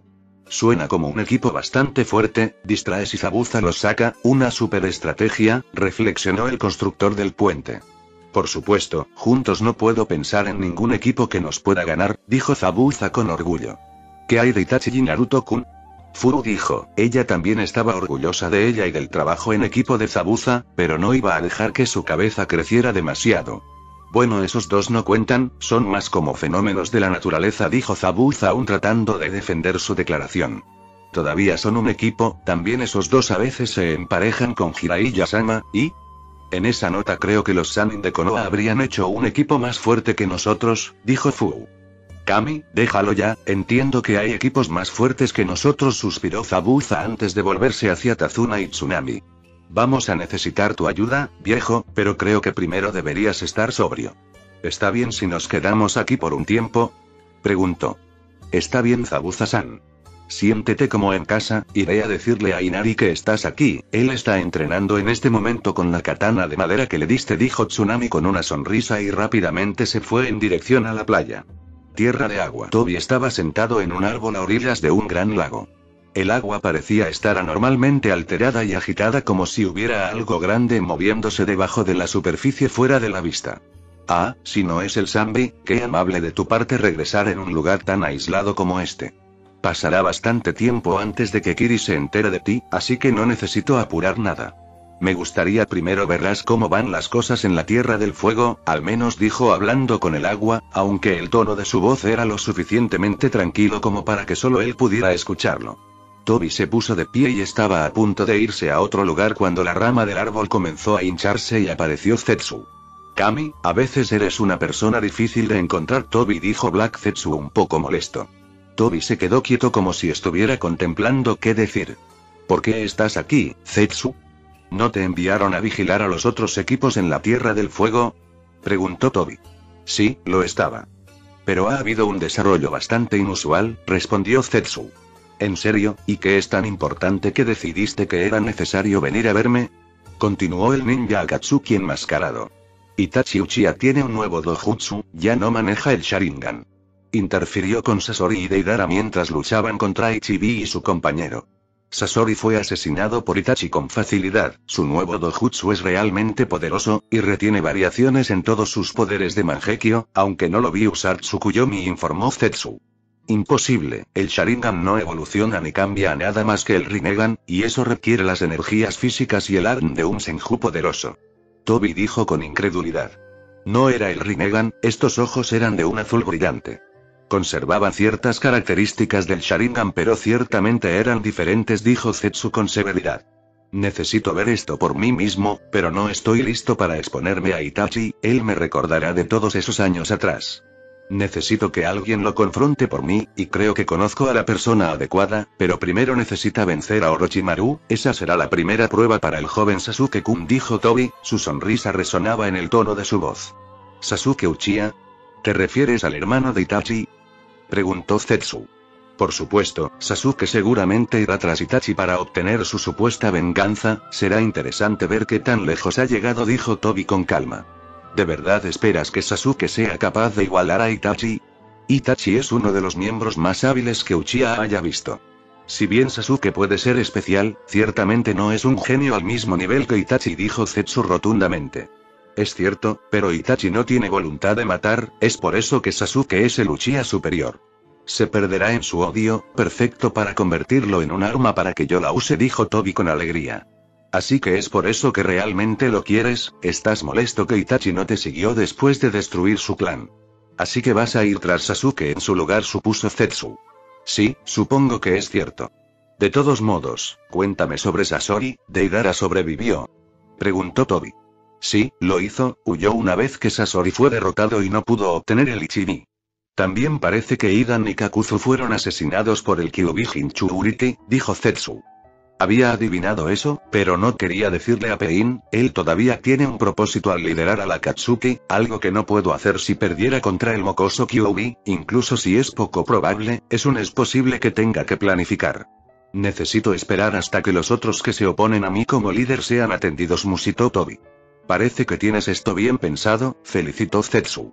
Suena como un equipo bastante fuerte, distrae si Zabuza los saca, una super estrategia, reflexionó el constructor del puente. Por supuesto, juntos no puedo pensar en ningún equipo que nos pueda ganar, dijo Zabuza con orgullo. ¿Qué hay de Itachi y Naruto-kun? Furu dijo, ella también estaba orgullosa de ella y del trabajo en equipo de Zabuza, pero no iba a dejar que su cabeza creciera demasiado. Bueno, esos dos no cuentan, son más como fenómenos de la naturaleza, dijo Zabuza aún tratando de defender su declaración. Todavía son un equipo, también esos dos a veces se emparejan con Jiraiya-sama, y... En esa nota creo que los Sannin de Konoha habrían hecho un equipo más fuerte que nosotros, dijo Fu. Kami, déjalo ya, entiendo que hay equipos más fuertes que nosotros, suspiró Zabuza antes de volverse hacia Tazuna y Tsunami. Vamos a necesitar tu ayuda, viejo, pero creo que primero deberías estar sobrio. ¿Está bien si nos quedamos aquí por un tiempo? Preguntó. Está bien, Zabuza-san. Siéntete como en casa, iré a decirle a Inari que estás aquí, él está entrenando en este momento con la katana de madera que le diste, dijo Tsunami con una sonrisa y rápidamente se fue en dirección a la playa. Tierra de agua. Tobi estaba sentado en un árbol a orillas de un gran lago. El agua parecía estar anormalmente alterada y agitada como si hubiera algo grande moviéndose debajo de la superficie fuera de la vista. Ah, si no es el Zambi, qué amable de tu parte regresar en un lugar tan aislado como este. Pasará bastante tiempo antes de que Kiri se entere de ti, así que no necesito apurar nada. Me gustaría primero verás cómo van las cosas en la Tierra del Fuego, al menos dijo hablando con el agua, aunque el tono de su voz era lo suficientemente tranquilo como para que solo él pudiera escucharlo. Tobi se puso de pie y estaba a punto de irse a otro lugar cuando la rama del árbol comenzó a hincharse y apareció Zetsu. Kami, a veces eres una persona difícil de encontrar, Tobi, dijo Black Zetsu un poco molesto. Tobi se quedó quieto como si estuviera contemplando qué decir. ¿Por qué estás aquí, Zetsu? ¿No te enviaron a vigilar a los otros equipos en la Tierra del Fuego? Preguntó Tobi. Sí, lo estaba. Pero ha habido un desarrollo bastante inusual, respondió Zetsu. ¿En serio? ¿Y qué es tan importante que decidiste que era necesario venir a verme? Continuó el ninja Akatsuki enmascarado. Itachi Uchiha tiene un nuevo dojutsu, ya no maneja el Sharingan. Interfirió con Sasori y Deidara mientras luchaban contra Ichibi y su compañero. Sasori fue asesinado por Itachi con facilidad, su nuevo dojutsu es realmente poderoso, y retiene variaciones en todos sus poderes de Mangekyo, aunque no lo vi usar Tsukuyomi, informó Zetsu. Imposible, el Sharingan no evoluciona ni cambia a nada más que el Rinnegan, y eso requiere las energías físicas y el ADN de un Senju poderoso. Tobi dijo con incredulidad. No era el Rinnegan, estos ojos eran de un azul brillante. Conservaban ciertas características del Sharingan pero ciertamente eran diferentes, dijo Zetsu con severidad. Necesito ver esto por mí mismo, pero no estoy listo para exponerme a Itachi, él me recordará de todos esos años atrás. Necesito que alguien lo confronte por mí, y creo que conozco a la persona adecuada, pero primero necesita vencer a Orochimaru, esa será la primera prueba para el joven Sasuke-kun, dijo Tobi, su sonrisa resonaba en el tono de su voz. ¿Sasuke Uchiha? ¿Te refieres al hermano de Itachi? Preguntó Zetsu. Por supuesto, Sasuke seguramente irá tras Itachi para obtener su supuesta venganza, será interesante ver qué tan lejos ha llegado, dijo Tobi con calma. ¿De verdad esperas que Sasuke sea capaz de igualar a Itachi? Itachi es uno de los miembros más hábiles que Uchiha haya visto. Si bien Sasuke puede ser especial, ciertamente no es un genio al mismo nivel que Itachi, dijo Zetsu rotundamente. Es cierto, pero Itachi no tiene voluntad de matar, es por eso que Sasuke es el Uchiha superior. Se perderá en su odio, perfecto para convertirlo en un arma para que yo la use, dijo Tobi con alegría. Así que es por eso que realmente lo quieres, estás molesto que Itachi no te siguió después de destruir su clan. Así que vas a ir tras Sasuke en su lugar, supuso Zetsu. Sí, supongo que es cierto. De todos modos, cuéntame sobre Sasori, ¿Deidara sobrevivió? Preguntó Tobi. Sí, lo hizo, huyó una vez que Sasori fue derrotado y no pudo obtener el Ichibi. También parece que Idan y Kakuzu fueron asesinados por el Kyuubi Jinchuriki, dijo Zetsu. Había adivinado eso, pero no quería decirle a Pain, él todavía tiene un propósito al liderar a la Akatsuki, algo que no puedo hacer si perdiera contra el mocoso Kyuubi, incluso si es poco probable, es posible que tenga que planificar. Necesito esperar hasta que los otros que se oponen a mí como líder sean atendidos, musitó Tobi. Parece que tienes esto bien pensado, felicitó Zetsu.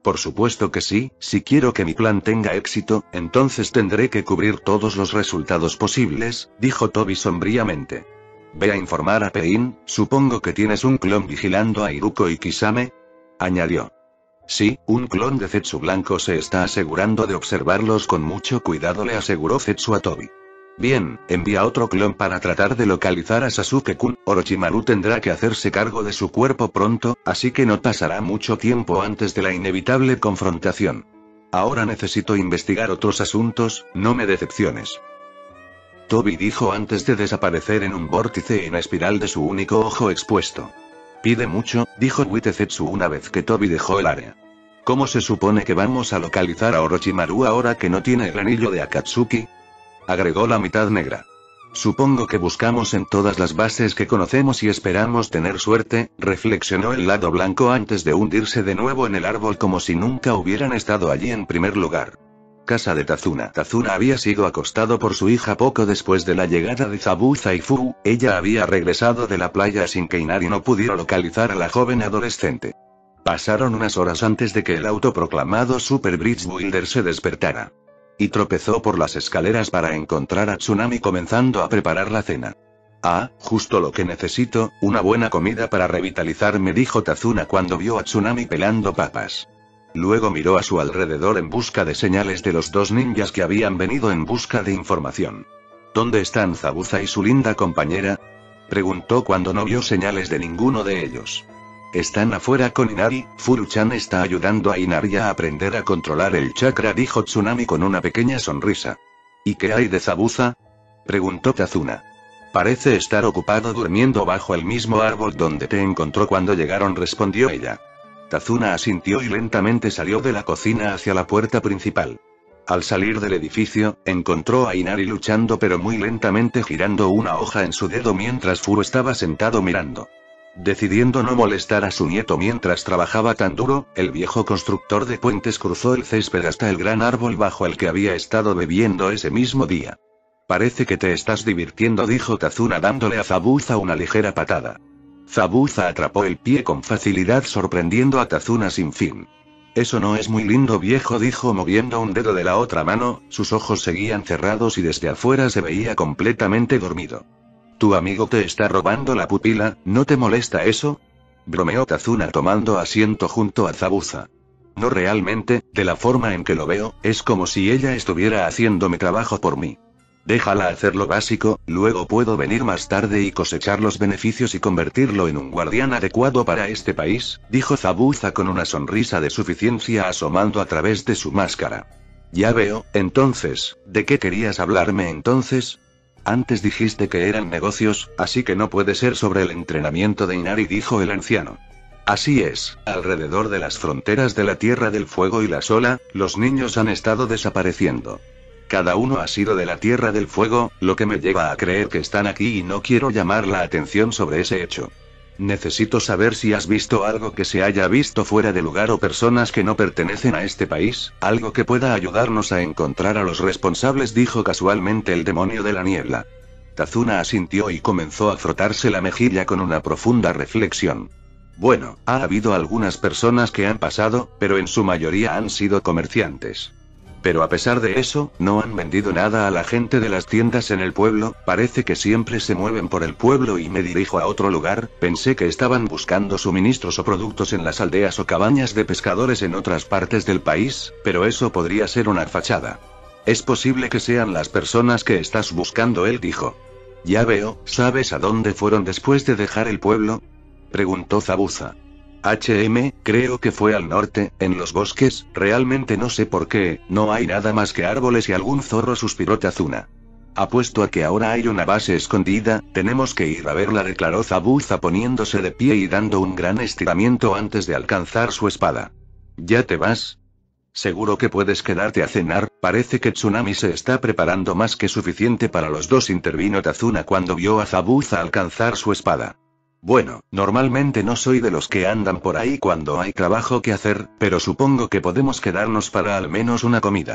Por supuesto que sí, si quiero que mi plan tenga éxito, entonces tendré que cubrir todos los resultados posibles, dijo Toby sombríamente. Ve a informar a Pain, supongo que tienes un clon vigilando a Iruko y Kisame, añadió. Sí, un clon de Zetsu blanco se está asegurando de observarlos con mucho cuidado, le aseguró Zetsu a Toby. Bien, envía otro clon para tratar de localizar a Sasuke-kun. Orochimaru tendrá que hacerse cargo de su cuerpo pronto, así que no pasará mucho tiempo antes de la inevitable confrontación. Ahora necesito investigar otros asuntos, no me decepciones. Toby dijo antes de desaparecer en un vórtice en espiral de su único ojo expuesto. Pide mucho, dijo Witezetsu una vez que Toby dejó el área. ¿Cómo se supone que vamos a localizar a Orochimaru ahora que no tiene el anillo de Akatsuki? Agregó la mitad negra. Supongo que buscamos en todas las bases que conocemos y esperamos tener suerte, reflexionó el lado blanco antes de hundirse de nuevo en el árbol como si nunca hubieran estado allí en primer lugar. Casa de Tazuna. Tazuna había sido acostado por su hija poco después de la llegada de Zabuza y Fu. Ella había regresado de la playa sin que Inari no pudiera localizar a la joven adolescente. Pasaron unas horas antes de que el autoproclamado Super Bridge Builder se despertara. Y tropezó por las escaleras para encontrar a Tsunami comenzando a preparar la cena. Ah, justo lo que necesito, una buena comida para revitalizarme, dijo Tazuna cuando vio a Tsunami pelando papas. Luego miró a su alrededor en busca de señales de los dos ninjas que habían venido en busca de información. ¿Dónde están Zabuza y su linda compañera?, preguntó cuando no vio señales de ninguno de ellos. Están afuera con Inari. Furu-chan está ayudando a Inari a aprender a controlar el chakra, dijo Tsunami con una pequeña sonrisa. ¿Y qué hay de Zabuza?, preguntó Tazuna. Parece estar ocupado durmiendo bajo el mismo árbol donde te encontró cuando llegaron, respondió ella. Tazuna asintió y lentamente salió de la cocina hacia la puerta principal. Al salir del edificio, encontró a Inari luchando pero muy lentamente girando una hoja en su dedo mientras Furu estaba sentado mirando. Decidiendo no molestar a su nieto mientras trabajaba tan duro, el viejo constructor de puentes cruzó el césped hasta el gran árbol bajo el que había estado bebiendo ese mismo día. Parece que te estás divirtiendo, dijo Tazuna dándole a Zabuza una ligera patada. Zabuza atrapó el pie con facilidad sorprendiendo a Tazuna sin fin. Eso no es muy lindo, viejo, dijo moviendo un dedo de la otra mano, sus ojos seguían cerrados y desde afuera se veía completamente dormido. Tu amigo te está robando la pupila, ¿no te molesta eso?, bromeó Tazuna tomando asiento junto a Zabuza. No realmente, de la forma en que lo veo, es como si ella estuviera haciendo mi trabajo por mí. Déjala hacer lo básico, luego puedo venir más tarde y cosechar los beneficios y convertirlo en un guardián adecuado para este país, dijo Zabuza con una sonrisa de suficiencia asomando a través de su máscara. Ya veo, entonces, ¿de qué querías hablarme entonces? Antes dijiste que eran negocios, así que no puede ser sobre el entrenamiento de Inari, dijo el anciano. Así es, alrededor de las fronteras de la Tierra del Fuego y la Sola, los niños han estado desapareciendo. Cada uno ha sido de la Tierra del Fuego, lo que me lleva a creer que están aquí y no quiero llamar la atención sobre ese hecho. Necesito saber si has visto algo que se haya visto fuera de lugar o personas que no pertenecen a este país, algo que pueda ayudarnos a encontrar a los responsables, dijo casualmente el demonio de la niebla. Tazuna asintió y comenzó a frotarse la mejilla con una profunda reflexión. Bueno, ha habido algunas personas que han pasado, pero en su mayoría han sido comerciantes. Pero a pesar de eso, no han vendido nada a la gente de las tiendas en el pueblo, parece que siempre se mueven por el pueblo y me dirijo a otro lugar. Pensé que estaban buscando suministros o productos en las aldeas o cabañas de pescadores en otras partes del país, pero eso podría ser una fachada. Es posible que sean las personas que estás buscando, él dijo. Ya veo, ¿sabes a dónde fueron después de dejar el pueblo?, preguntó Zabuza. Creo que fue al norte, en los bosques, realmente no sé por qué, no hay nada más que árboles y algún zorro, suspiró Tazuna. Apuesto a que ahora hay una base escondida, tenemos que ir a verla, declaró Zabuza poniéndose de pie y dando un gran estiramiento antes de alcanzar su espada. ¿Ya te vas? Seguro que puedes quedarte a cenar, parece que Tsunami se está preparando más que suficiente para los dos, intervino Tazuna cuando vio a Zabuza alcanzar su espada. Bueno, normalmente no soy de los que andan por ahí cuando hay trabajo que hacer, pero supongo que podemos quedarnos para al menos una comida.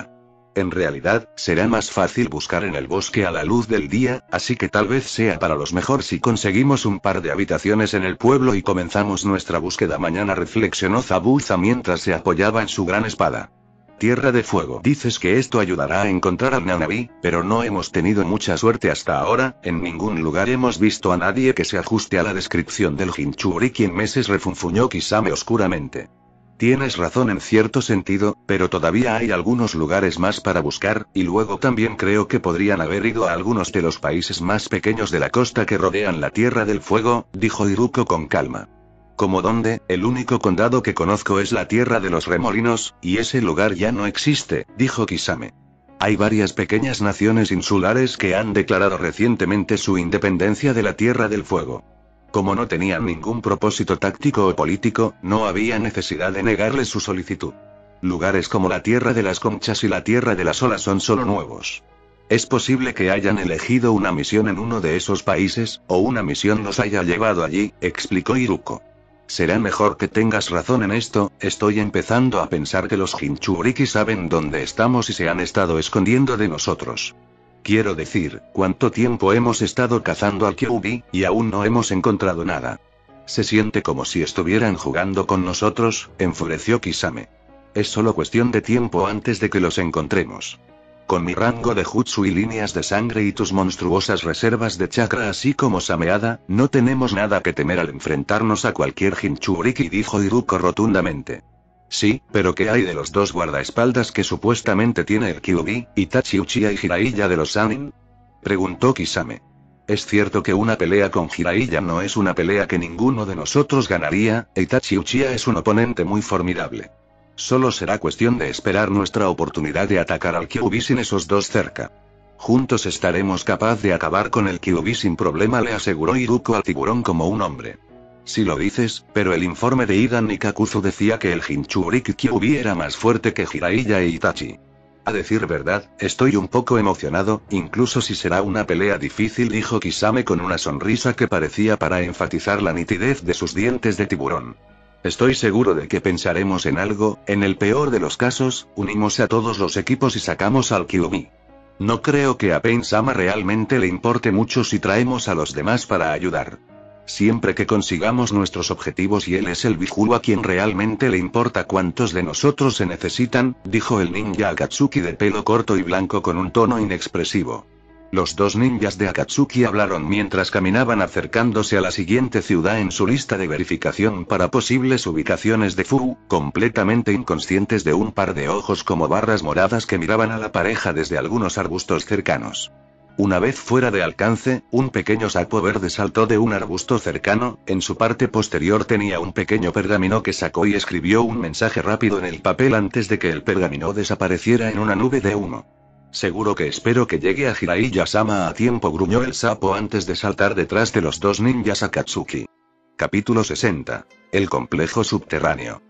En realidad, será más fácil buscar en el bosque a la luz del día, así que tal vez sea para los mejor si conseguimos un par de habitaciones en el pueblo y comenzamos nuestra búsqueda mañana, reflexionó Zabuza mientras se apoyaba en su gran espada. Tierra de Fuego. Dices que esto ayudará a encontrar al Nanabi, pero no hemos tenido mucha suerte hasta ahora, en ningún lugar hemos visto a nadie que se ajuste a la descripción del Jinchuriki en meses, refunfuñó Kisame oscuramente. Tienes razón en cierto sentido, pero todavía hay algunos lugares más para buscar, y luego también creo que podrían haber ido a algunos de los países más pequeños de la costa que rodean la Tierra del Fuego, dijo Iruko con calma. ¿Cómo dónde? El único condado que conozco es la Tierra de los Remolinos, y ese lugar ya no existe, dijo Kisame. Hay varias pequeñas naciones insulares que han declarado recientemente su independencia de la Tierra del Fuego. Como no tenían ningún propósito táctico o político, no había necesidad de negarles su solicitud. Lugares como la Tierra de las Conchas y la Tierra de las Olas son solo nuevos. Es posible que hayan elegido una misión en uno de esos países, o una misión los haya llevado allí, explicó Iruko. Será mejor que tengas razón en esto, estoy empezando a pensar que los Jinchuriki saben dónde estamos y se han estado escondiendo de nosotros. Quiero decir, ¿cuánto tiempo hemos estado cazando al Kyuubi, y aún no hemos encontrado nada? Se siente como si estuvieran jugando con nosotros, enfureció Kisame. Es solo cuestión de tiempo antes de que los encontremos. Con mi rango de jutsu y líneas de sangre y tus monstruosas reservas de chakra así como Sameada, no tenemos nada que temer al enfrentarnos a cualquier Jinchuriki, dijo Iruko rotundamente. Sí, pero ¿qué hay de los dos guardaespaldas que supuestamente tiene el Kyuubi, Itachi Uchiha y Jiraiya de los Sannin? Preguntó Kisame. Es cierto que una pelea con Jiraiya no es una pelea que ninguno de nosotros ganaría, Itachi Uchiha es un oponente muy formidable. Solo será cuestión de esperar nuestra oportunidad de atacar al Kyuubi sin esos dos cerca. Juntos estaremos capaz de acabar con el Kyuubi sin problema, le aseguró Iruko al tiburón como un hombre. Si lo dices, pero el informe de Idan y Kakuzu decía que el Jinchuriki Kyuubi era más fuerte que Jiraiya e Itachi. A decir verdad, estoy un poco emocionado, incluso si será una pelea difícil, dijo Kisame con una sonrisa que parecía para enfatizar la nitidez de sus dientes de tiburón. Estoy seguro de que pensaremos en algo, en el peor de los casos, unimos a todos los equipos y sacamos al Kyuubi. No creo que a Pain-sama realmente le importe mucho si traemos a los demás para ayudar. Siempre que consigamos nuestros objetivos y él es el Biju a quien realmente le importa cuántos de nosotros se necesitan, dijo el ninja Akatsuki de pelo corto y blanco con un tono inexpresivo. Los dos ninjas de Akatsuki hablaron mientras caminaban acercándose a la siguiente ciudad en su lista de verificación para posibles ubicaciones de Fu, completamente inconscientes de un par de ojos como barras moradas que miraban a la pareja desde algunos arbustos cercanos. Una vez fuera de alcance, un pequeño sapo verde saltó de un arbusto cercano, en su parte posterior tenía un pequeño pergamino que sacó y escribió un mensaje rápido en el papel antes de que el pergamino desapareciera en una nube de humo. Seguro que espero que llegue a Jiraiya-sama a tiempo, gruñó el sapo antes de saltar detrás de los dos ninjas Akatsuki. Capítulo 60. El complejo subterráneo.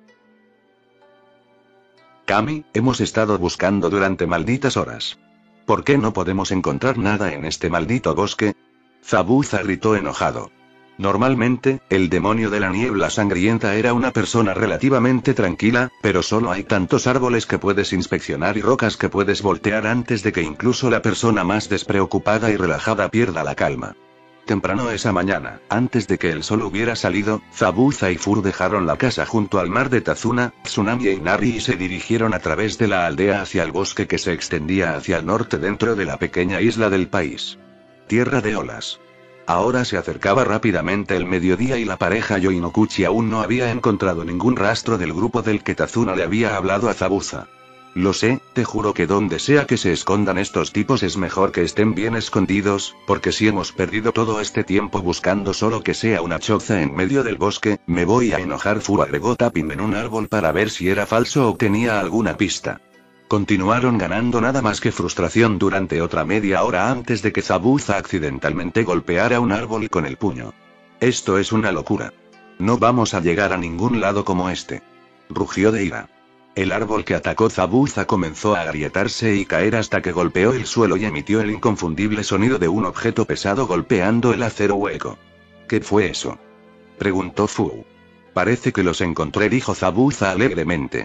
Kami, hemos estado buscando durante malditas horas. ¿Por qué no podemos encontrar nada en este maldito bosque? Zabuza gritó enojado. Normalmente, el demonio de la niebla sangrienta era una persona relativamente tranquila, pero solo hay tantos árboles que puedes inspeccionar y rocas que puedes voltear antes de que incluso la persona más despreocupada y relajada pierda la calma. Temprano esa mañana, antes de que el sol hubiera salido, Zabuza y Fur dejaron la casa junto al mar de Tazuna, Tsunami e Inari y se dirigieron a través de la aldea hacia el bosque que se extendía hacia el norte dentro de la pequeña isla del país. Tierra de olas. Ahora se acercaba rápidamente el mediodía y la pareja Yoinokuchi aún no había encontrado ningún rastro del grupo del que Tazuna le había hablado a Zabuza. Lo sé, te juro que donde sea que se escondan estos tipos es mejor que estén bien escondidos, porque si hemos perdido todo este tiempo buscando solo que sea una choza en medio del bosque, me voy a enojar, Fu agregó tapping en un árbol para ver si era falso o tenía alguna pista. Continuaron ganando nada más que frustración durante otra media hora antes de que Zabuza accidentalmente golpeara un árbol con el puño. Esto es una locura. No vamos a llegar a ningún lado como este. Rugió de ira. El árbol que atacó Zabuza comenzó a agrietarse y caer hasta que golpeó el suelo y emitió el inconfundible sonido de un objeto pesado golpeando el acero hueco. ¿Qué fue eso?, preguntó Fu. Parece que los encontré, dijo Zabuza alegremente.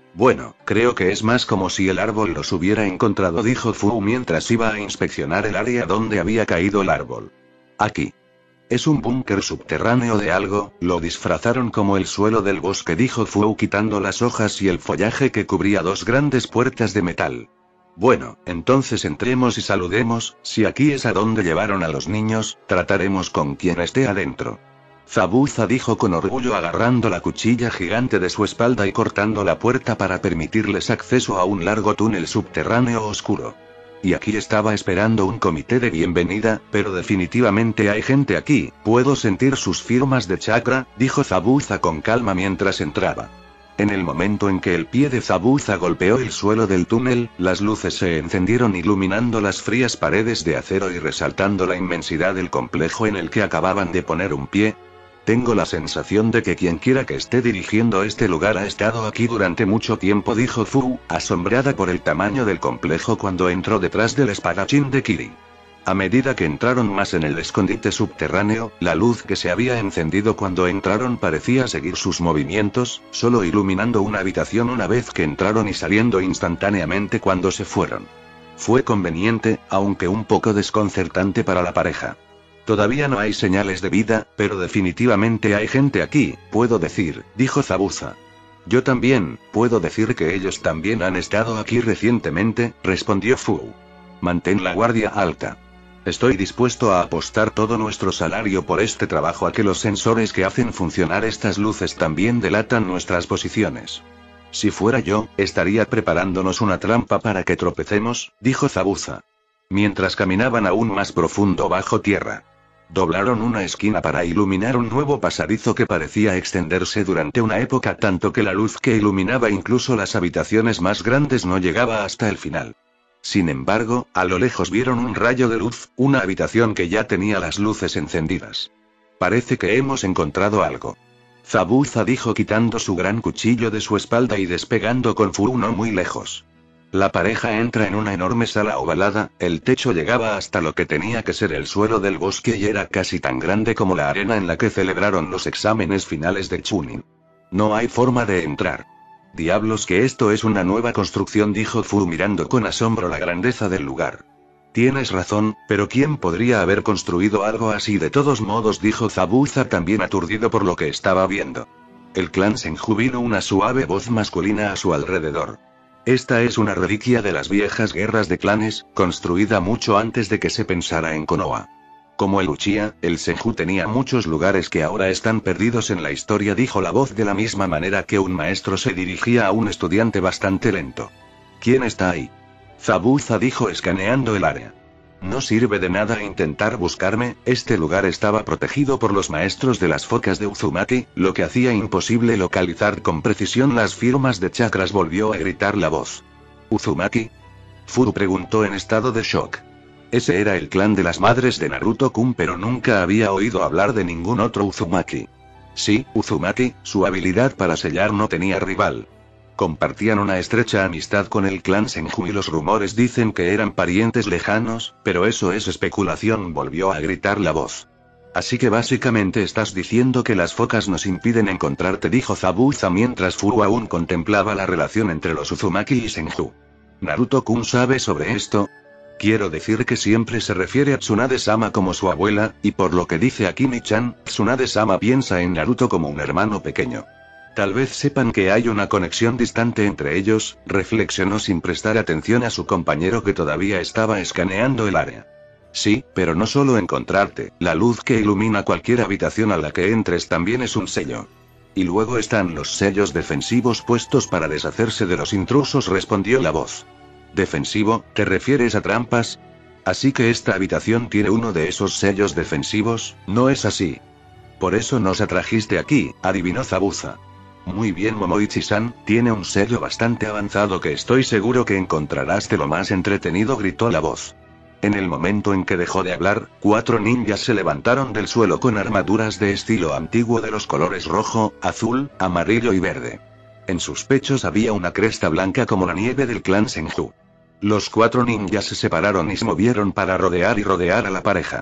Bueno, creo que es más como si el árbol los hubiera encontrado, dijo Fu mientras iba a inspeccionar el área donde había caído el árbol. Aquí. Es un búnker subterráneo de algo, lo disfrazaron como el suelo del bosque, dijo Fu quitando las hojas y el follaje que cubría dos grandes puertas de metal. Bueno, entonces entremos y saludemos. Si aquí es a donde llevaron a los niños, trataremos con quien esté adentro. Zabuza dijo con orgullo agarrando la cuchilla gigante de su espalda y cortando la puerta para permitirles acceso a un largo túnel subterráneo oscuro. Y aquí estaba esperando un comité de bienvenida, pero definitivamente hay gente aquí, puedo sentir sus firmas de chakra, dijo Zabuza con calma mientras entraba. En el momento en que el pie de Zabuza golpeó el suelo del túnel, las luces se encendieron iluminando las frías paredes de acero y resaltando la inmensidad del complejo en el que acababan de poner un pie. Tengo la sensación de que quienquiera que esté dirigiendo este lugar ha estado aquí durante mucho tiempo, dijo Fu, asombrada por el tamaño del complejo cuando entró detrás del espadachín de Kiri. A medida que entraron más en el escondite subterráneo, la luz que se había encendido cuando entraron parecía seguir sus movimientos, solo iluminando una habitación una vez que entraron y saliendo instantáneamente cuando se fueron. Fue conveniente, aunque un poco desconcertante para la pareja. Todavía no hay señales de vida, pero definitivamente hay gente aquí, puedo decir, dijo Zabuza. Yo también, puedo decir que ellos también han estado aquí recientemente, respondió Fu. Mantén la guardia alta. Estoy dispuesto a apostar todo nuestro salario por este trabajo a que los sensores que hacen funcionar estas luces también delatan nuestras posiciones. Si fuera yo, estaría preparándonos una trampa para que tropecemos, dijo Zabuza. Mientras caminaban aún más profundo bajo tierra. Doblaron una esquina para iluminar un nuevo pasadizo que parecía extenderse durante una época tanto que la luz que iluminaba incluso las habitaciones más grandes no llegaba hasta el final. Sin embargo, a lo lejos vieron un rayo de luz, una habitación que ya tenía las luces encendidas. Parece que hemos encontrado algo. Zabuza dijo quitando su gran cuchillo de su espalda y despegando con Fu no muy lejos. La pareja entra en una enorme sala ovalada, el techo llegaba hasta lo que tenía que ser el suelo del bosque y era casi tan grande como la arena en la que celebraron los exámenes finales de Chunin. No hay forma de entrar. Diablos que esto es una nueva construcción, dijo Fu mirando con asombro la grandeza del lugar. Tienes razón, pero ¿quién podría haber construido algo así de todos modos?, dijo Zabuza también aturdido por lo que estaba viendo. El clan Senju, vino una suave voz masculina a su alrededor. Esta es una reliquia de las viejas guerras de clanes, construida mucho antes de que se pensara en Konoha. Como el Uchiha, el Senju tenía muchos lugares que ahora están perdidos en la historia, dijo la voz de la misma manera que un maestro se dirigía a un estudiante bastante lento. ¿Quién está ahí? Zabuza dijo escaneando el área. No sirve de nada intentar buscarme, este lugar estaba protegido por los maestros de las focas de Uzumaki, lo que hacía imposible localizar con precisión las firmas de chakras, volvió a gritar la voz. ¿Uzumaki? Fu preguntó en estado de shock. Ese era el clan de las madres de Naruto-kun, pero nunca había oído hablar de ningún otro Uzumaki. Sí, Uzumaki, su habilidad para sellar no tenía rival. Compartían una estrecha amistad con el clan Senju y los rumores dicen que eran parientes lejanos, pero eso es especulación, volvió a gritar la voz. Así que básicamente estás diciendo que las focas nos impiden encontrarte, dijo Zabuza mientras Fu aún contemplaba la relación entre los Uzumaki y Senju. ¿Naruto-kun sabe sobre esto? Quiero decir que siempre se refiere a Tsunade-sama como su abuela, y por lo que dice Akimi-chan, Tsunade-sama piensa en Naruto como un hermano pequeño. Tal vez sepan que hay una conexión distante entre ellos, reflexionó sin prestar atención a su compañero que todavía estaba escaneando el área. Sí, pero no solo encontrarte, la luz que ilumina cualquier habitación a la que entres también es un sello. Y luego están los sellos defensivos puestos para deshacerse de los intrusos, respondió la voz. ¿Defensivo? ¿Te refieres a trampas? Así que esta habitación tiene uno de esos sellos defensivos, ¿no es así? Por eso nos atrajiste aquí, adivinó Zabuza. Muy bien, Momoichi-san, tiene un sello bastante avanzado que estoy seguro que encontrarás de lo más entretenido, gritó la voz. En el momento en que dejó de hablar, 4 ninjas se levantaron del suelo con armaduras de estilo antiguo de los colores rojo, azul, amarillo y verde. En sus pechos había una cresta blanca como la nieve del clan Senju. Los 4 ninjas se separaron y se movieron para rodear a la pareja.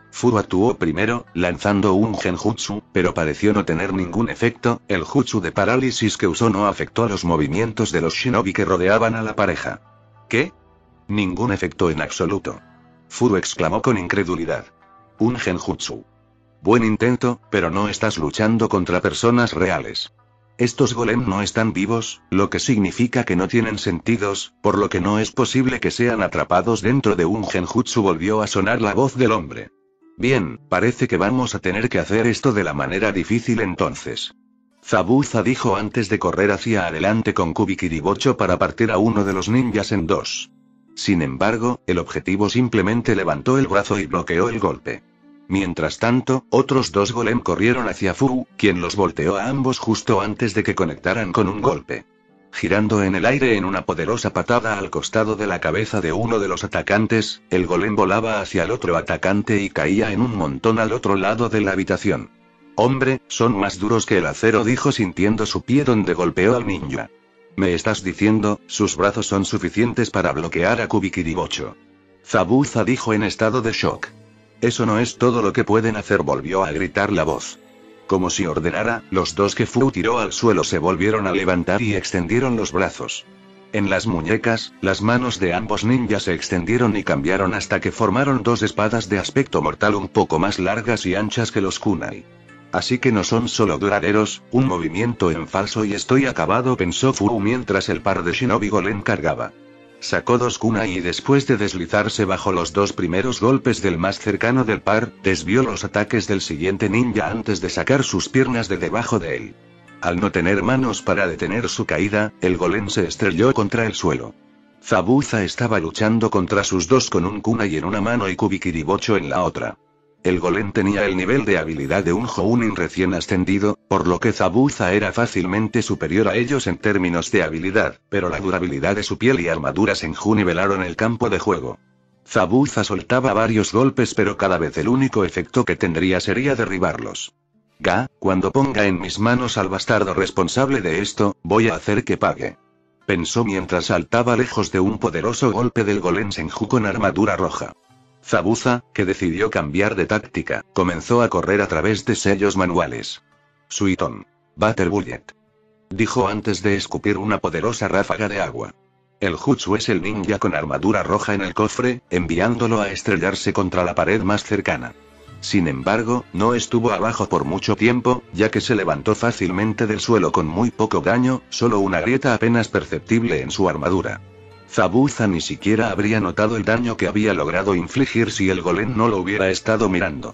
Fu actuó primero, lanzando un genjutsu, pero pareció no tener ningún efecto. El jutsu de parálisis que usó no afectó a los movimientos de los shinobi que rodeaban a la pareja. ¿Qué? Ningún efecto en absoluto. Fu exclamó con incredulidad. Un genjutsu. Buen intento, pero no estás luchando contra personas reales. Estos golem no están vivos, lo que significa que no tienen sentidos, por lo que no es posible que sean atrapados dentro de un genjutsu. Volvió a sonar la voz del hombre. Bien, parece que vamos a tener que hacer esto de la manera difícil entonces. Zabuza dijo antes de correr hacia adelante con Kubikiribocho para partir a uno de los ninjas en dos. Sin embargo, el objetivo simplemente levantó el brazo y bloqueó el golpe. Mientras tanto, otros dos golem corrieron hacia Fu, quien los volteó a ambos justo antes de que conectaran con un golpe. Girando en el aire en una poderosa patada al costado de la cabeza de uno de los atacantes, el golem volaba hacia el otro atacante y caía en un montón al otro lado de la habitación. Hombre, son más duros que el acero, dijo sintiendo su pie donde golpeó al ninja. ¿Me estás diciendo, sus brazos son suficientes para bloquear a Kubikiribocho? Zabuza dijo en estado de shock. Eso no es todo lo que pueden hacer, volvió a gritar la voz. Como si ordenara, los dos que Fu tiró al suelo se volvieron a levantar y extendieron los brazos. En las muñecas, las manos de ambos ninjas se extendieron y cambiaron hasta que formaron dos espadas de aspecto mortal un poco más largas y anchas que los kunai. Así que no son solo duraderos, un movimiento en falso y estoy acabado, pensó Fu mientras el par de shinobi golem cargaba. Sacó dos kunai y después de deslizarse bajo los dos primeros golpes del más cercano del par, desvió los ataques del siguiente ninja antes de sacar sus piernas de debajo de él. Al no tener manos para detener su caída, el golem se estrelló contra el suelo. Zabuza estaba luchando contra sus dos con un kunai en una mano y Kubikiribocho en la otra. El golem tenía el nivel de habilidad de un Jounin recién ascendido, por lo que Zabuza era fácilmente superior a ellos en términos de habilidad, pero la durabilidad de su piel y armadura Senju nivelaron el campo de juego. Zabuza soltaba varios golpes, pero cada vez el único efecto que tendría sería derribarlos. Cuando ponga en mis manos al bastardo responsable de esto, voy a hacer que pague. Pensó mientras saltaba lejos de un poderoso golpe del golem Senju con armadura roja. Zabuza, que decidió cambiar de táctica, comenzó a correr a través de sellos manuales. Suiton. Battle Bullet. Dijo antes de escupir una poderosa ráfaga de agua. El jutsu es el ninja con armadura roja en el cofre, enviándolo a estrellarse contra la pared más cercana. Sin embargo, no estuvo abajo por mucho tiempo, ya que se levantó fácilmente del suelo con muy poco daño, solo una grieta apenas perceptible en su armadura. Zabuza ni siquiera habría notado el daño que había logrado infligir si el golem no lo hubiera estado mirando.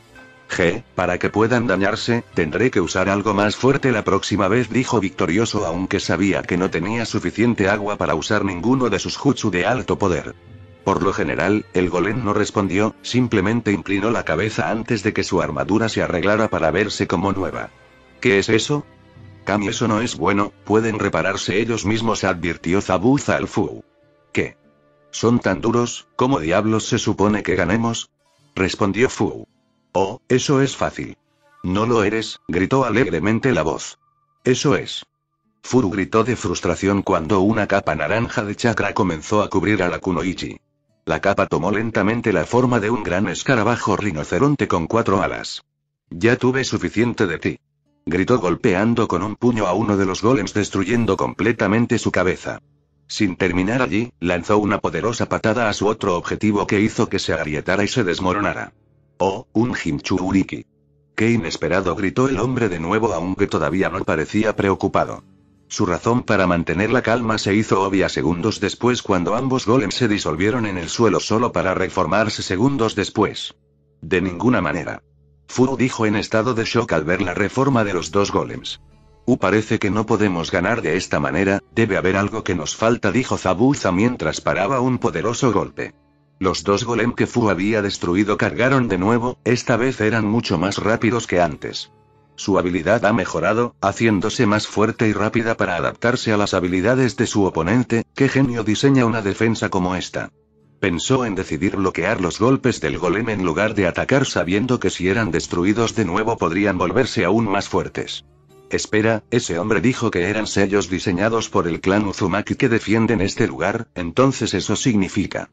Para que puedan dañarse, tendré que usar algo más fuerte la próxima vez, dijo victorioso, aunque sabía que no tenía suficiente agua para usar ninguno de sus jutsu de alto poder. Por lo general, el golem no respondió, simplemente inclinó la cabeza antes de que su armadura se arreglara para verse como nueva. ¿Qué es eso? Kami, eso no es bueno, pueden repararse ellos mismos, advirtió Zabuza al Fu. ¿Qué? ¿Son tan duros? ¿Cómo diablos se supone que ganemos? Respondió Fu. Oh, eso es fácil. No lo eres, gritó alegremente la voz. Eso es. Fu gritó de frustración cuando una capa naranja de chakra comenzó a cubrir a la kunoichi. La capa tomó lentamente la forma de un gran escarabajo rinoceronte con 4 alas. Ya tuve suficiente de ti. Gritó golpeando con un puño a uno de los golems, destruyendo completamente su cabeza. Sin terminar allí, lanzó una poderosa patada a su otro objetivo que hizo que se agrietara y se desmoronara. ¡Oh, un Hinchuriki! ¡Qué inesperado!, gritó el hombre de nuevo, aunque todavía no parecía preocupado. Su razón para mantener la calma se hizo obvia segundos después cuando ambos golems se disolvieron en el suelo solo para reformarse segundos después. De ninguna manera. Fu dijo en estado de shock al ver la reforma de los dos golems. Parece que no podemos ganar de esta manera, debe haber algo que nos falta, dijo Zabuza mientras paraba un poderoso golpe. Los dos golem que Fu había destruido cargaron de nuevo, esta vez eran mucho más rápidos que antes. Su habilidad ha mejorado, haciéndose más fuerte y rápida para adaptarse a las habilidades de su oponente. ¿Qué genio diseña una defensa como esta? Pensó en decidir bloquear los golpes del golem en lugar de atacar, sabiendo que si eran destruidos de nuevo podrían volverse aún más fuertes. Espera, ese hombre dijo que eran sellos diseñados por el clan Uzumaki que defienden este lugar, entonces eso significa.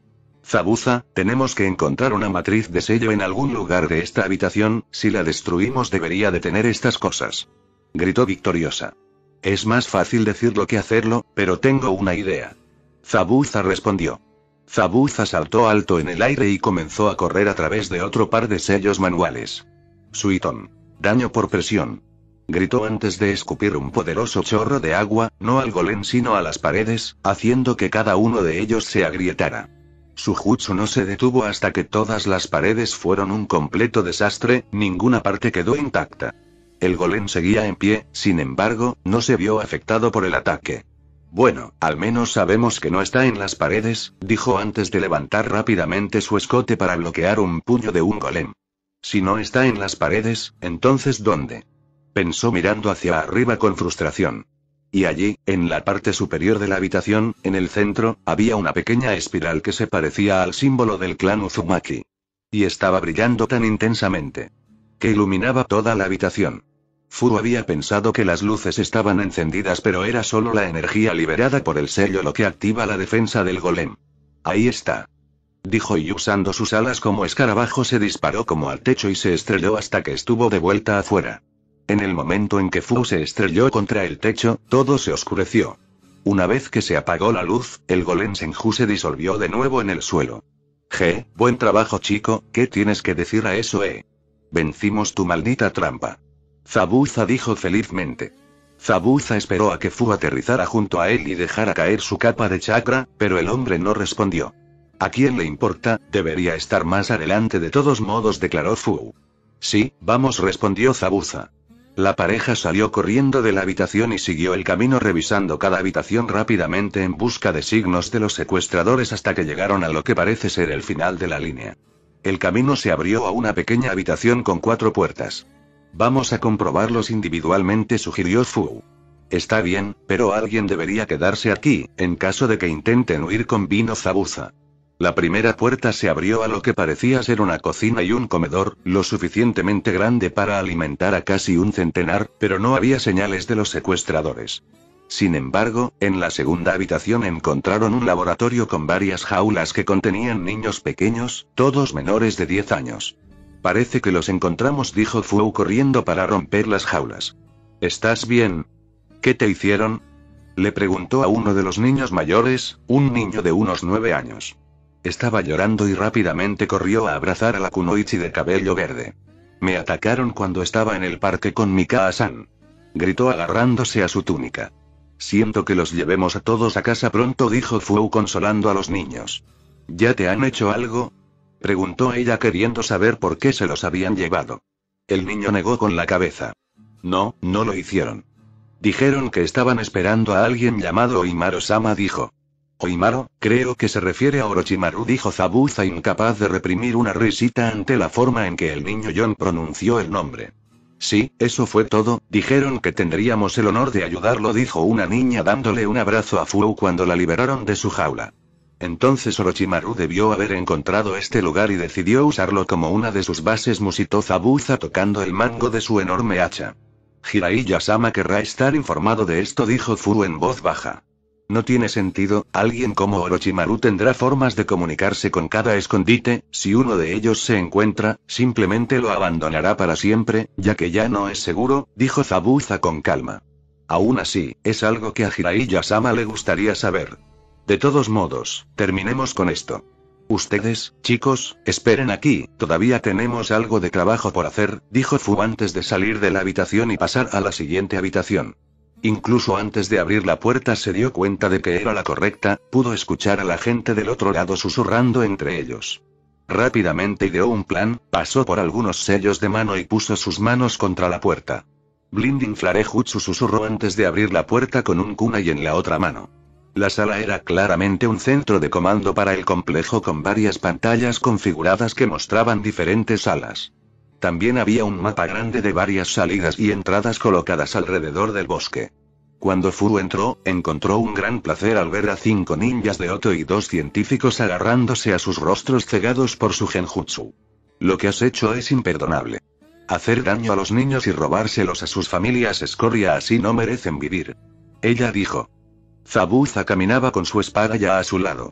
Zabuza, tenemos que encontrar una matriz de sello en algún lugar de esta habitación, si la destruimos debería detener estas cosas. Gritó victoriosa. Es más fácil decirlo que hacerlo, pero tengo una idea. Zabuza respondió. Zabuza saltó alto en el aire y comenzó a correr a través de otro par de sellos manuales. Suiton. Daño por presión. Gritó antes de escupir un poderoso chorro de agua, no al golem sino a las paredes, haciendo que cada uno de ellos se agrietara. Su jutsu no se detuvo hasta que todas las paredes fueron un completo desastre, ninguna parte quedó intacta. El golem seguía en pie, sin embargo, no se vio afectado por el ataque. Bueno, al menos sabemos que no está en las paredes, dijo antes de levantar rápidamente su escote para bloquear un puño de un golem. Si no está en las paredes, entonces ¿dónde? Pensó mirando hacia arriba con frustración. Y allí, en la parte superior de la habitación, en el centro, había una pequeña espiral que se parecía al símbolo del clan Uzumaki. Y estaba brillando tan intensamente que iluminaba toda la habitación. Furu había pensado que las luces estaban encendidas, pero era solo la energía liberada por el sello lo que activa la defensa del golem. Ahí está. Dijo y usando sus alas como escarabajo se disparó como al techo y se estrelló hasta que estuvo de vuelta afuera. En el momento en que Fu se estrelló contra el techo, todo se oscureció. Una vez que se apagó la luz, el golem Senju se disolvió de nuevo en el suelo. Buen trabajo chico, ¿qué tienes que decir a eso Vencimos tu maldita trampa. Zabuza dijo felizmente. Zabuza esperó a que Fu aterrizara junto a él y dejara caer su capa de chakra, pero el hombre no respondió. ¿A quién le importa? Debería estar más adelante de todos modos, declaró Fu. Sí, vamos, respondió Zabuza. La pareja salió corriendo de la habitación y siguió el camino revisando cada habitación rápidamente en busca de signos de los secuestradores hasta que llegaron a lo que parece ser el final de la línea. El camino se abrió a una pequeña habitación con 4 puertas. Vamos a comprobarlos individualmente, sugirió Fu. Está bien, pero alguien debería quedarse aquí, en caso de que intenten huir, convino Zabuza. La primera puerta se abrió a lo que parecía ser una cocina y un comedor, lo suficientemente grande para alimentar a casi un centenar, pero no había señales de los secuestradores. Sin embargo, en la segunda habitación encontraron un laboratorio con varias jaulas que contenían niños pequeños, todos menores de 10 años. Parece que los encontramos, dijo Fu corriendo para romper las jaulas. ¿Estás bien? ¿Qué te hicieron? Le preguntó a uno de los niños mayores, un niño de unos 9 años. Estaba llorando y rápidamente corrió a abrazar a la kunoichi de cabello verde. Me atacaron cuando estaba en el parque con Mikao-san. Gritó agarrándose a su túnica. Siento que los llevemos a todos a casa pronto, dijo Fu consolando a los niños. ¿Ya te han hecho algo? Preguntó ella queriendo saber por qué se los habían llevado. El niño negó con la cabeza. No, no lo hicieron. Dijeron que estaban esperando a alguien llamado Oimaru-sama, dijo. Oimaru, creo que se refiere a Orochimaru, dijo Zabuza incapaz de reprimir una risita ante la forma en que el niño John pronunció el nombre. Sí, eso fue todo, dijeron que tendríamos el honor de ayudarlo, dijo una niña dándole un abrazo a Fu cuando la liberaron de su jaula. Entonces Orochimaru debió haber encontrado este lugar y decidió usarlo como una de sus bases, musitó Zabuza tocando el mango de su enorme hacha. Jiraiya-sama querrá estar informado de esto, dijo Fu en voz baja. No tiene sentido, alguien como Orochimaru tendrá formas de comunicarse con cada escondite, si uno de ellos se encuentra, simplemente lo abandonará para siempre, ya que ya no es seguro, dijo Zabuza con calma. Aún así, es algo que a Jiraiya-sama le gustaría saber. De todos modos, terminemos con esto. Ustedes, chicos, esperen aquí, todavía tenemos algo de trabajo por hacer, dijo Fu antes de salir de la habitación y pasar a la siguiente habitación. Incluso antes de abrir la puerta se dio cuenta de que era la correcta, pudo escuchar a la gente del otro lado susurrando entre ellos. Rápidamente ideó un plan, pasó por algunos sellos de mano y puso sus manos contra la puerta. Blinding Flare Jutsu, susurró antes de abrir la puerta con un kunai en la otra mano. La sala era claramente un centro de comando para el complejo con varias pantallas configuradas que mostraban diferentes salas. También había un mapa grande de varias salidas y entradas colocadas alrededor del bosque. Cuando Fu entró, encontró un gran placer al ver a 5 ninjas de Oto y 2 científicos agarrándose a sus rostros cegados por su genjutsu. Lo que has hecho es imperdonable. Hacer daño a los niños y robárselos a sus familias, escoria, así no merecen vivir. Ella dijo. Zabuza caminaba con su espada ya a su lado.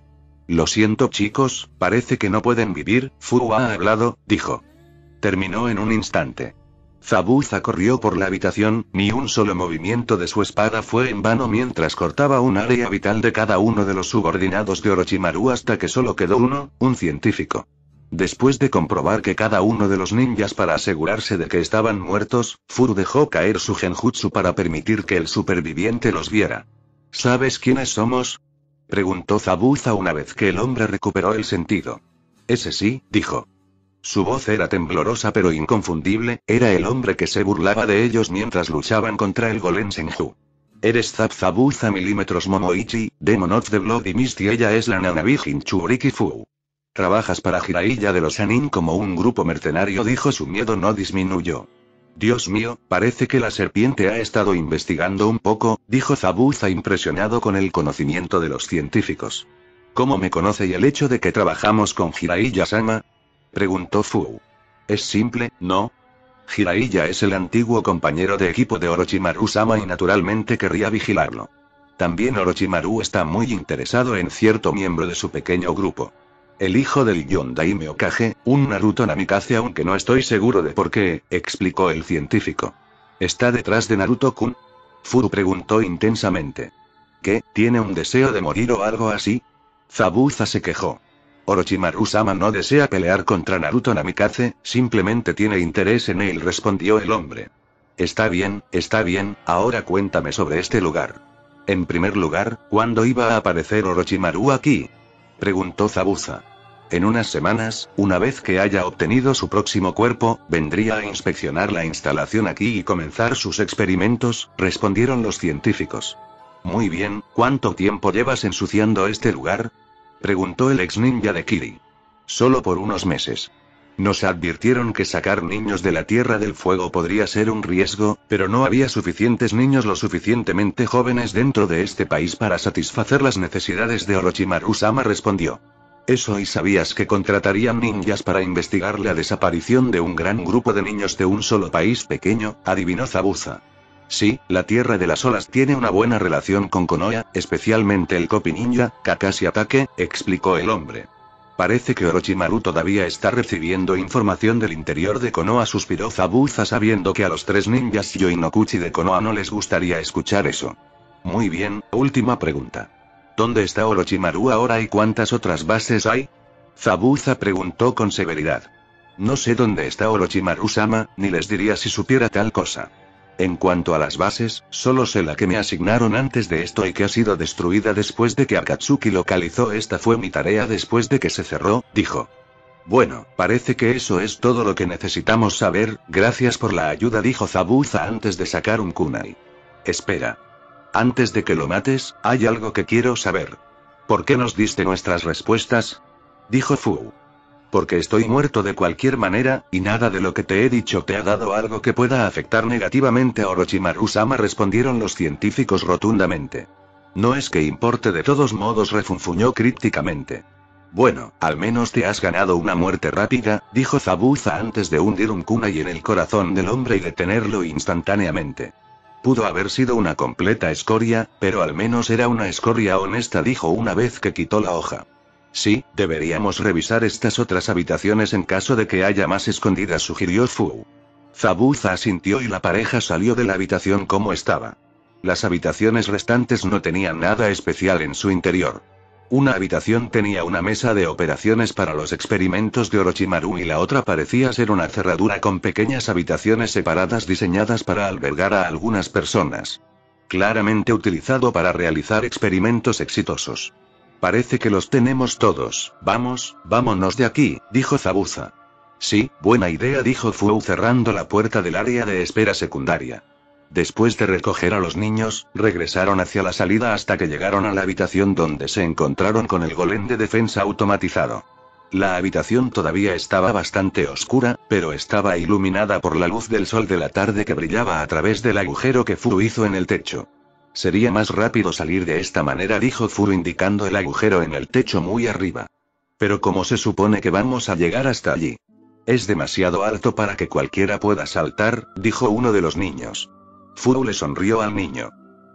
Lo siento chicos, parece que no pueden vivir, Fu ha hablado, dijo. Terminó en un instante. Zabuza corrió por la habitación, ni un solo movimiento de su espada fue en vano mientras cortaba un área vital de cada uno de los subordinados de Orochimaru hasta que solo quedó uno, un científico. Después de comprobar que cada uno de los ninjas para asegurarse de que estaban muertos, Fu dejó caer su genjutsu para permitir que el superviviente los viera. ¿Sabes quiénes somos? Preguntó Zabuza una vez que el hombre recuperó el sentido. Ese sí, dijo. Su voz era temblorosa pero inconfundible, era el hombre que se burlaba de ellos mientras luchaban contra el Golem Senju. Eres Zabuza milímetros Momoichi, Demon of the Bloody Mist y ella es la Nanabi Jinchuriki Fu. Trabajas para Jiraiya de los Sanin como un grupo mercenario, dijo. Su miedo no disminuyó. Dios mío, parece que la serpiente ha estado investigando un poco, dijo Zabuza impresionado con el conocimiento de los científicos. ¿Cómo me conoce y el hecho de que trabajamos con Jiraiya-sama? Preguntó Fu. Es simple, ¿no? Jiraiya es el antiguo compañero de equipo de Orochimaru-sama y naturalmente querría vigilarlo. También Orochimaru está muy interesado en cierto miembro de su pequeño grupo. El hijo del Yondaime Hokage, un Naruto Namikaze, aunque no estoy seguro de por qué, explicó el científico. ¿Está detrás de Naruto-kun? Fu preguntó intensamente. ¿Qué, tiene un deseo de morir o algo así? Zabuza se quejó. Orochimaru-sama no desea pelear contra Naruto Namikaze, simplemente tiene interés en él, respondió el hombre. Está bien, ahora cuéntame sobre este lugar. En primer lugar, ¿cuándo iba a aparecer Orochimaru aquí? Preguntó Zabuza. En unas semanas, una vez que haya obtenido su próximo cuerpo, vendría a inspeccionar la instalación aquí y comenzar sus experimentos, respondieron los científicos. Muy bien, ¿cuánto tiempo llevas ensuciando este lugar? Preguntó el ex ninja de Kiri. Solo por unos meses. Nos advirtieron que sacar niños de la Tierra del Fuego podría ser un riesgo, pero no había suficientes niños lo suficientemente jóvenes dentro de este país para satisfacer las necesidades de Orochimaru-sama, respondió. Eso, ¿y sabías que contratarían ninjas para investigar la desaparición de un gran grupo de niños de un solo país pequeño? Adivinó Zabuza. Sí, la Tierra de las Olas tiene una buena relación con Konoha, especialmente el Kopi Ninja, Kakashi Atake, explicó el hombre. Parece que Orochimaru todavía está recibiendo información del interior de Konoha, suspiró Zabuza sabiendo que a los 3 ninjas Yoinokuchi de Konoha no les gustaría escuchar eso. Muy bien, última pregunta. ¿Dónde está Orochimaru ahora y cuántas otras bases hay? Zabuza preguntó con severidad. No sé dónde está Orochimaru-sama, ni les diría si supiera tal cosa. En cuanto a las bases, solo sé la que me asignaron antes de esto y que ha sido destruida después de que Akatsuki localizó. Esta fue mi tarea después de que se cerró, dijo. Bueno, parece que eso es todo lo que necesitamos saber, gracias por la ayuda, dijo Zabuza antes de sacar un kunai. Espera. Antes de que lo mates, hay algo que quiero saber. ¿Por qué nos diste nuestras respuestas? Dijo Fu. Porque estoy muerto de cualquier manera, y nada de lo que te he dicho te ha dado algo que pueda afectar negativamente a Orochimaru-sama, respondieron los científicos rotundamente. No es que importe, de todos modos, refunfuñó crípticamente. Bueno, al menos te has ganado una muerte rápida, dijo Zabuza antes de hundir un kunai en el corazón del hombre y detenerlo instantáneamente. Pudo haber sido una completa escoria, pero al menos era una escoria honesta, dijo una vez que quitó la hoja. Sí, deberíamos revisar estas otras habitaciones en caso de que haya más escondidas, sugirió Fu. Zabuza asintió y la pareja salió de la habitación como estaba. Las habitaciones restantes no tenían nada especial en su interior. Una habitación tenía una mesa de operaciones para los experimentos de Orochimaru y la otra parecía ser una cerradura con pequeñas habitaciones separadas diseñadas para albergar a algunas personas. Claramente utilizado para realizar experimentos exitosos. Parece que los tenemos todos. Vámonos de aquí, dijo Zabuza. Sí, buena idea, dijo Fu cerrando la puerta del área de espera secundaria. Después de recoger a los niños, regresaron hacia la salida hasta que llegaron a la habitación donde se encontraron con el golem de defensa automatizado. La habitación todavía estaba bastante oscura, pero estaba iluminada por la luz del sol de la tarde que brillaba a través del agujero que Fu hizo en el techo. Sería más rápido salir de esta manera, dijo Fu indicando el agujero en el techo muy arriba. Pero ¿cómo se supone que vamos a llegar hasta allí? Es demasiado alto para que cualquiera pueda saltar, dijo uno de los niños. Fu le sonrió al niño.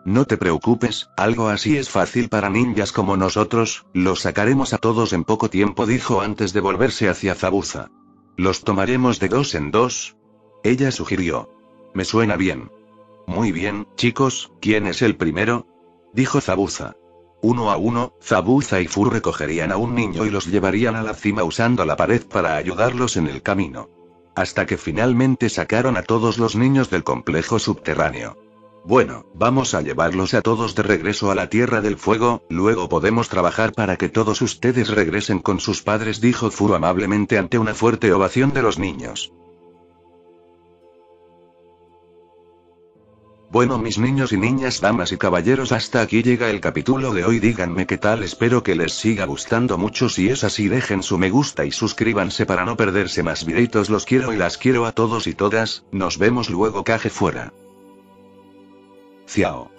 No te preocupes, algo así es fácil para ninjas como nosotros, los sacaremos a todos en poco tiempo, dijo antes de volverse hacia Zabuza. ¿Los tomaremos de 2 en 2? Ella sugirió. Me suena bien. Muy bien, chicos, ¿quién es el primero? Dijo Zabuza. 1 a 1, Zabuza y Fu recogerían a un niño y los llevarían a la cima usando la pared para ayudarlos en el camino. Hasta que finalmente sacaron a todos los niños del complejo subterráneo. Bueno, vamos a llevarlos a todos de regreso a la Tierra del Fuego, luego podemos trabajar para que todos ustedes regresen con sus padres, dijo Fu amablemente ante una fuerte ovación de los niños. Bueno, mis niños y niñas, damas y caballeros, hasta aquí llega el capítulo de hoy. Díganme qué tal, espero que les siga gustando mucho. Si es así, dejen su me gusta y suscríbanse para no perderse más videitos. Los quiero y las quiero a todos y todas, nos vemos luego, caje fuera. Ciao.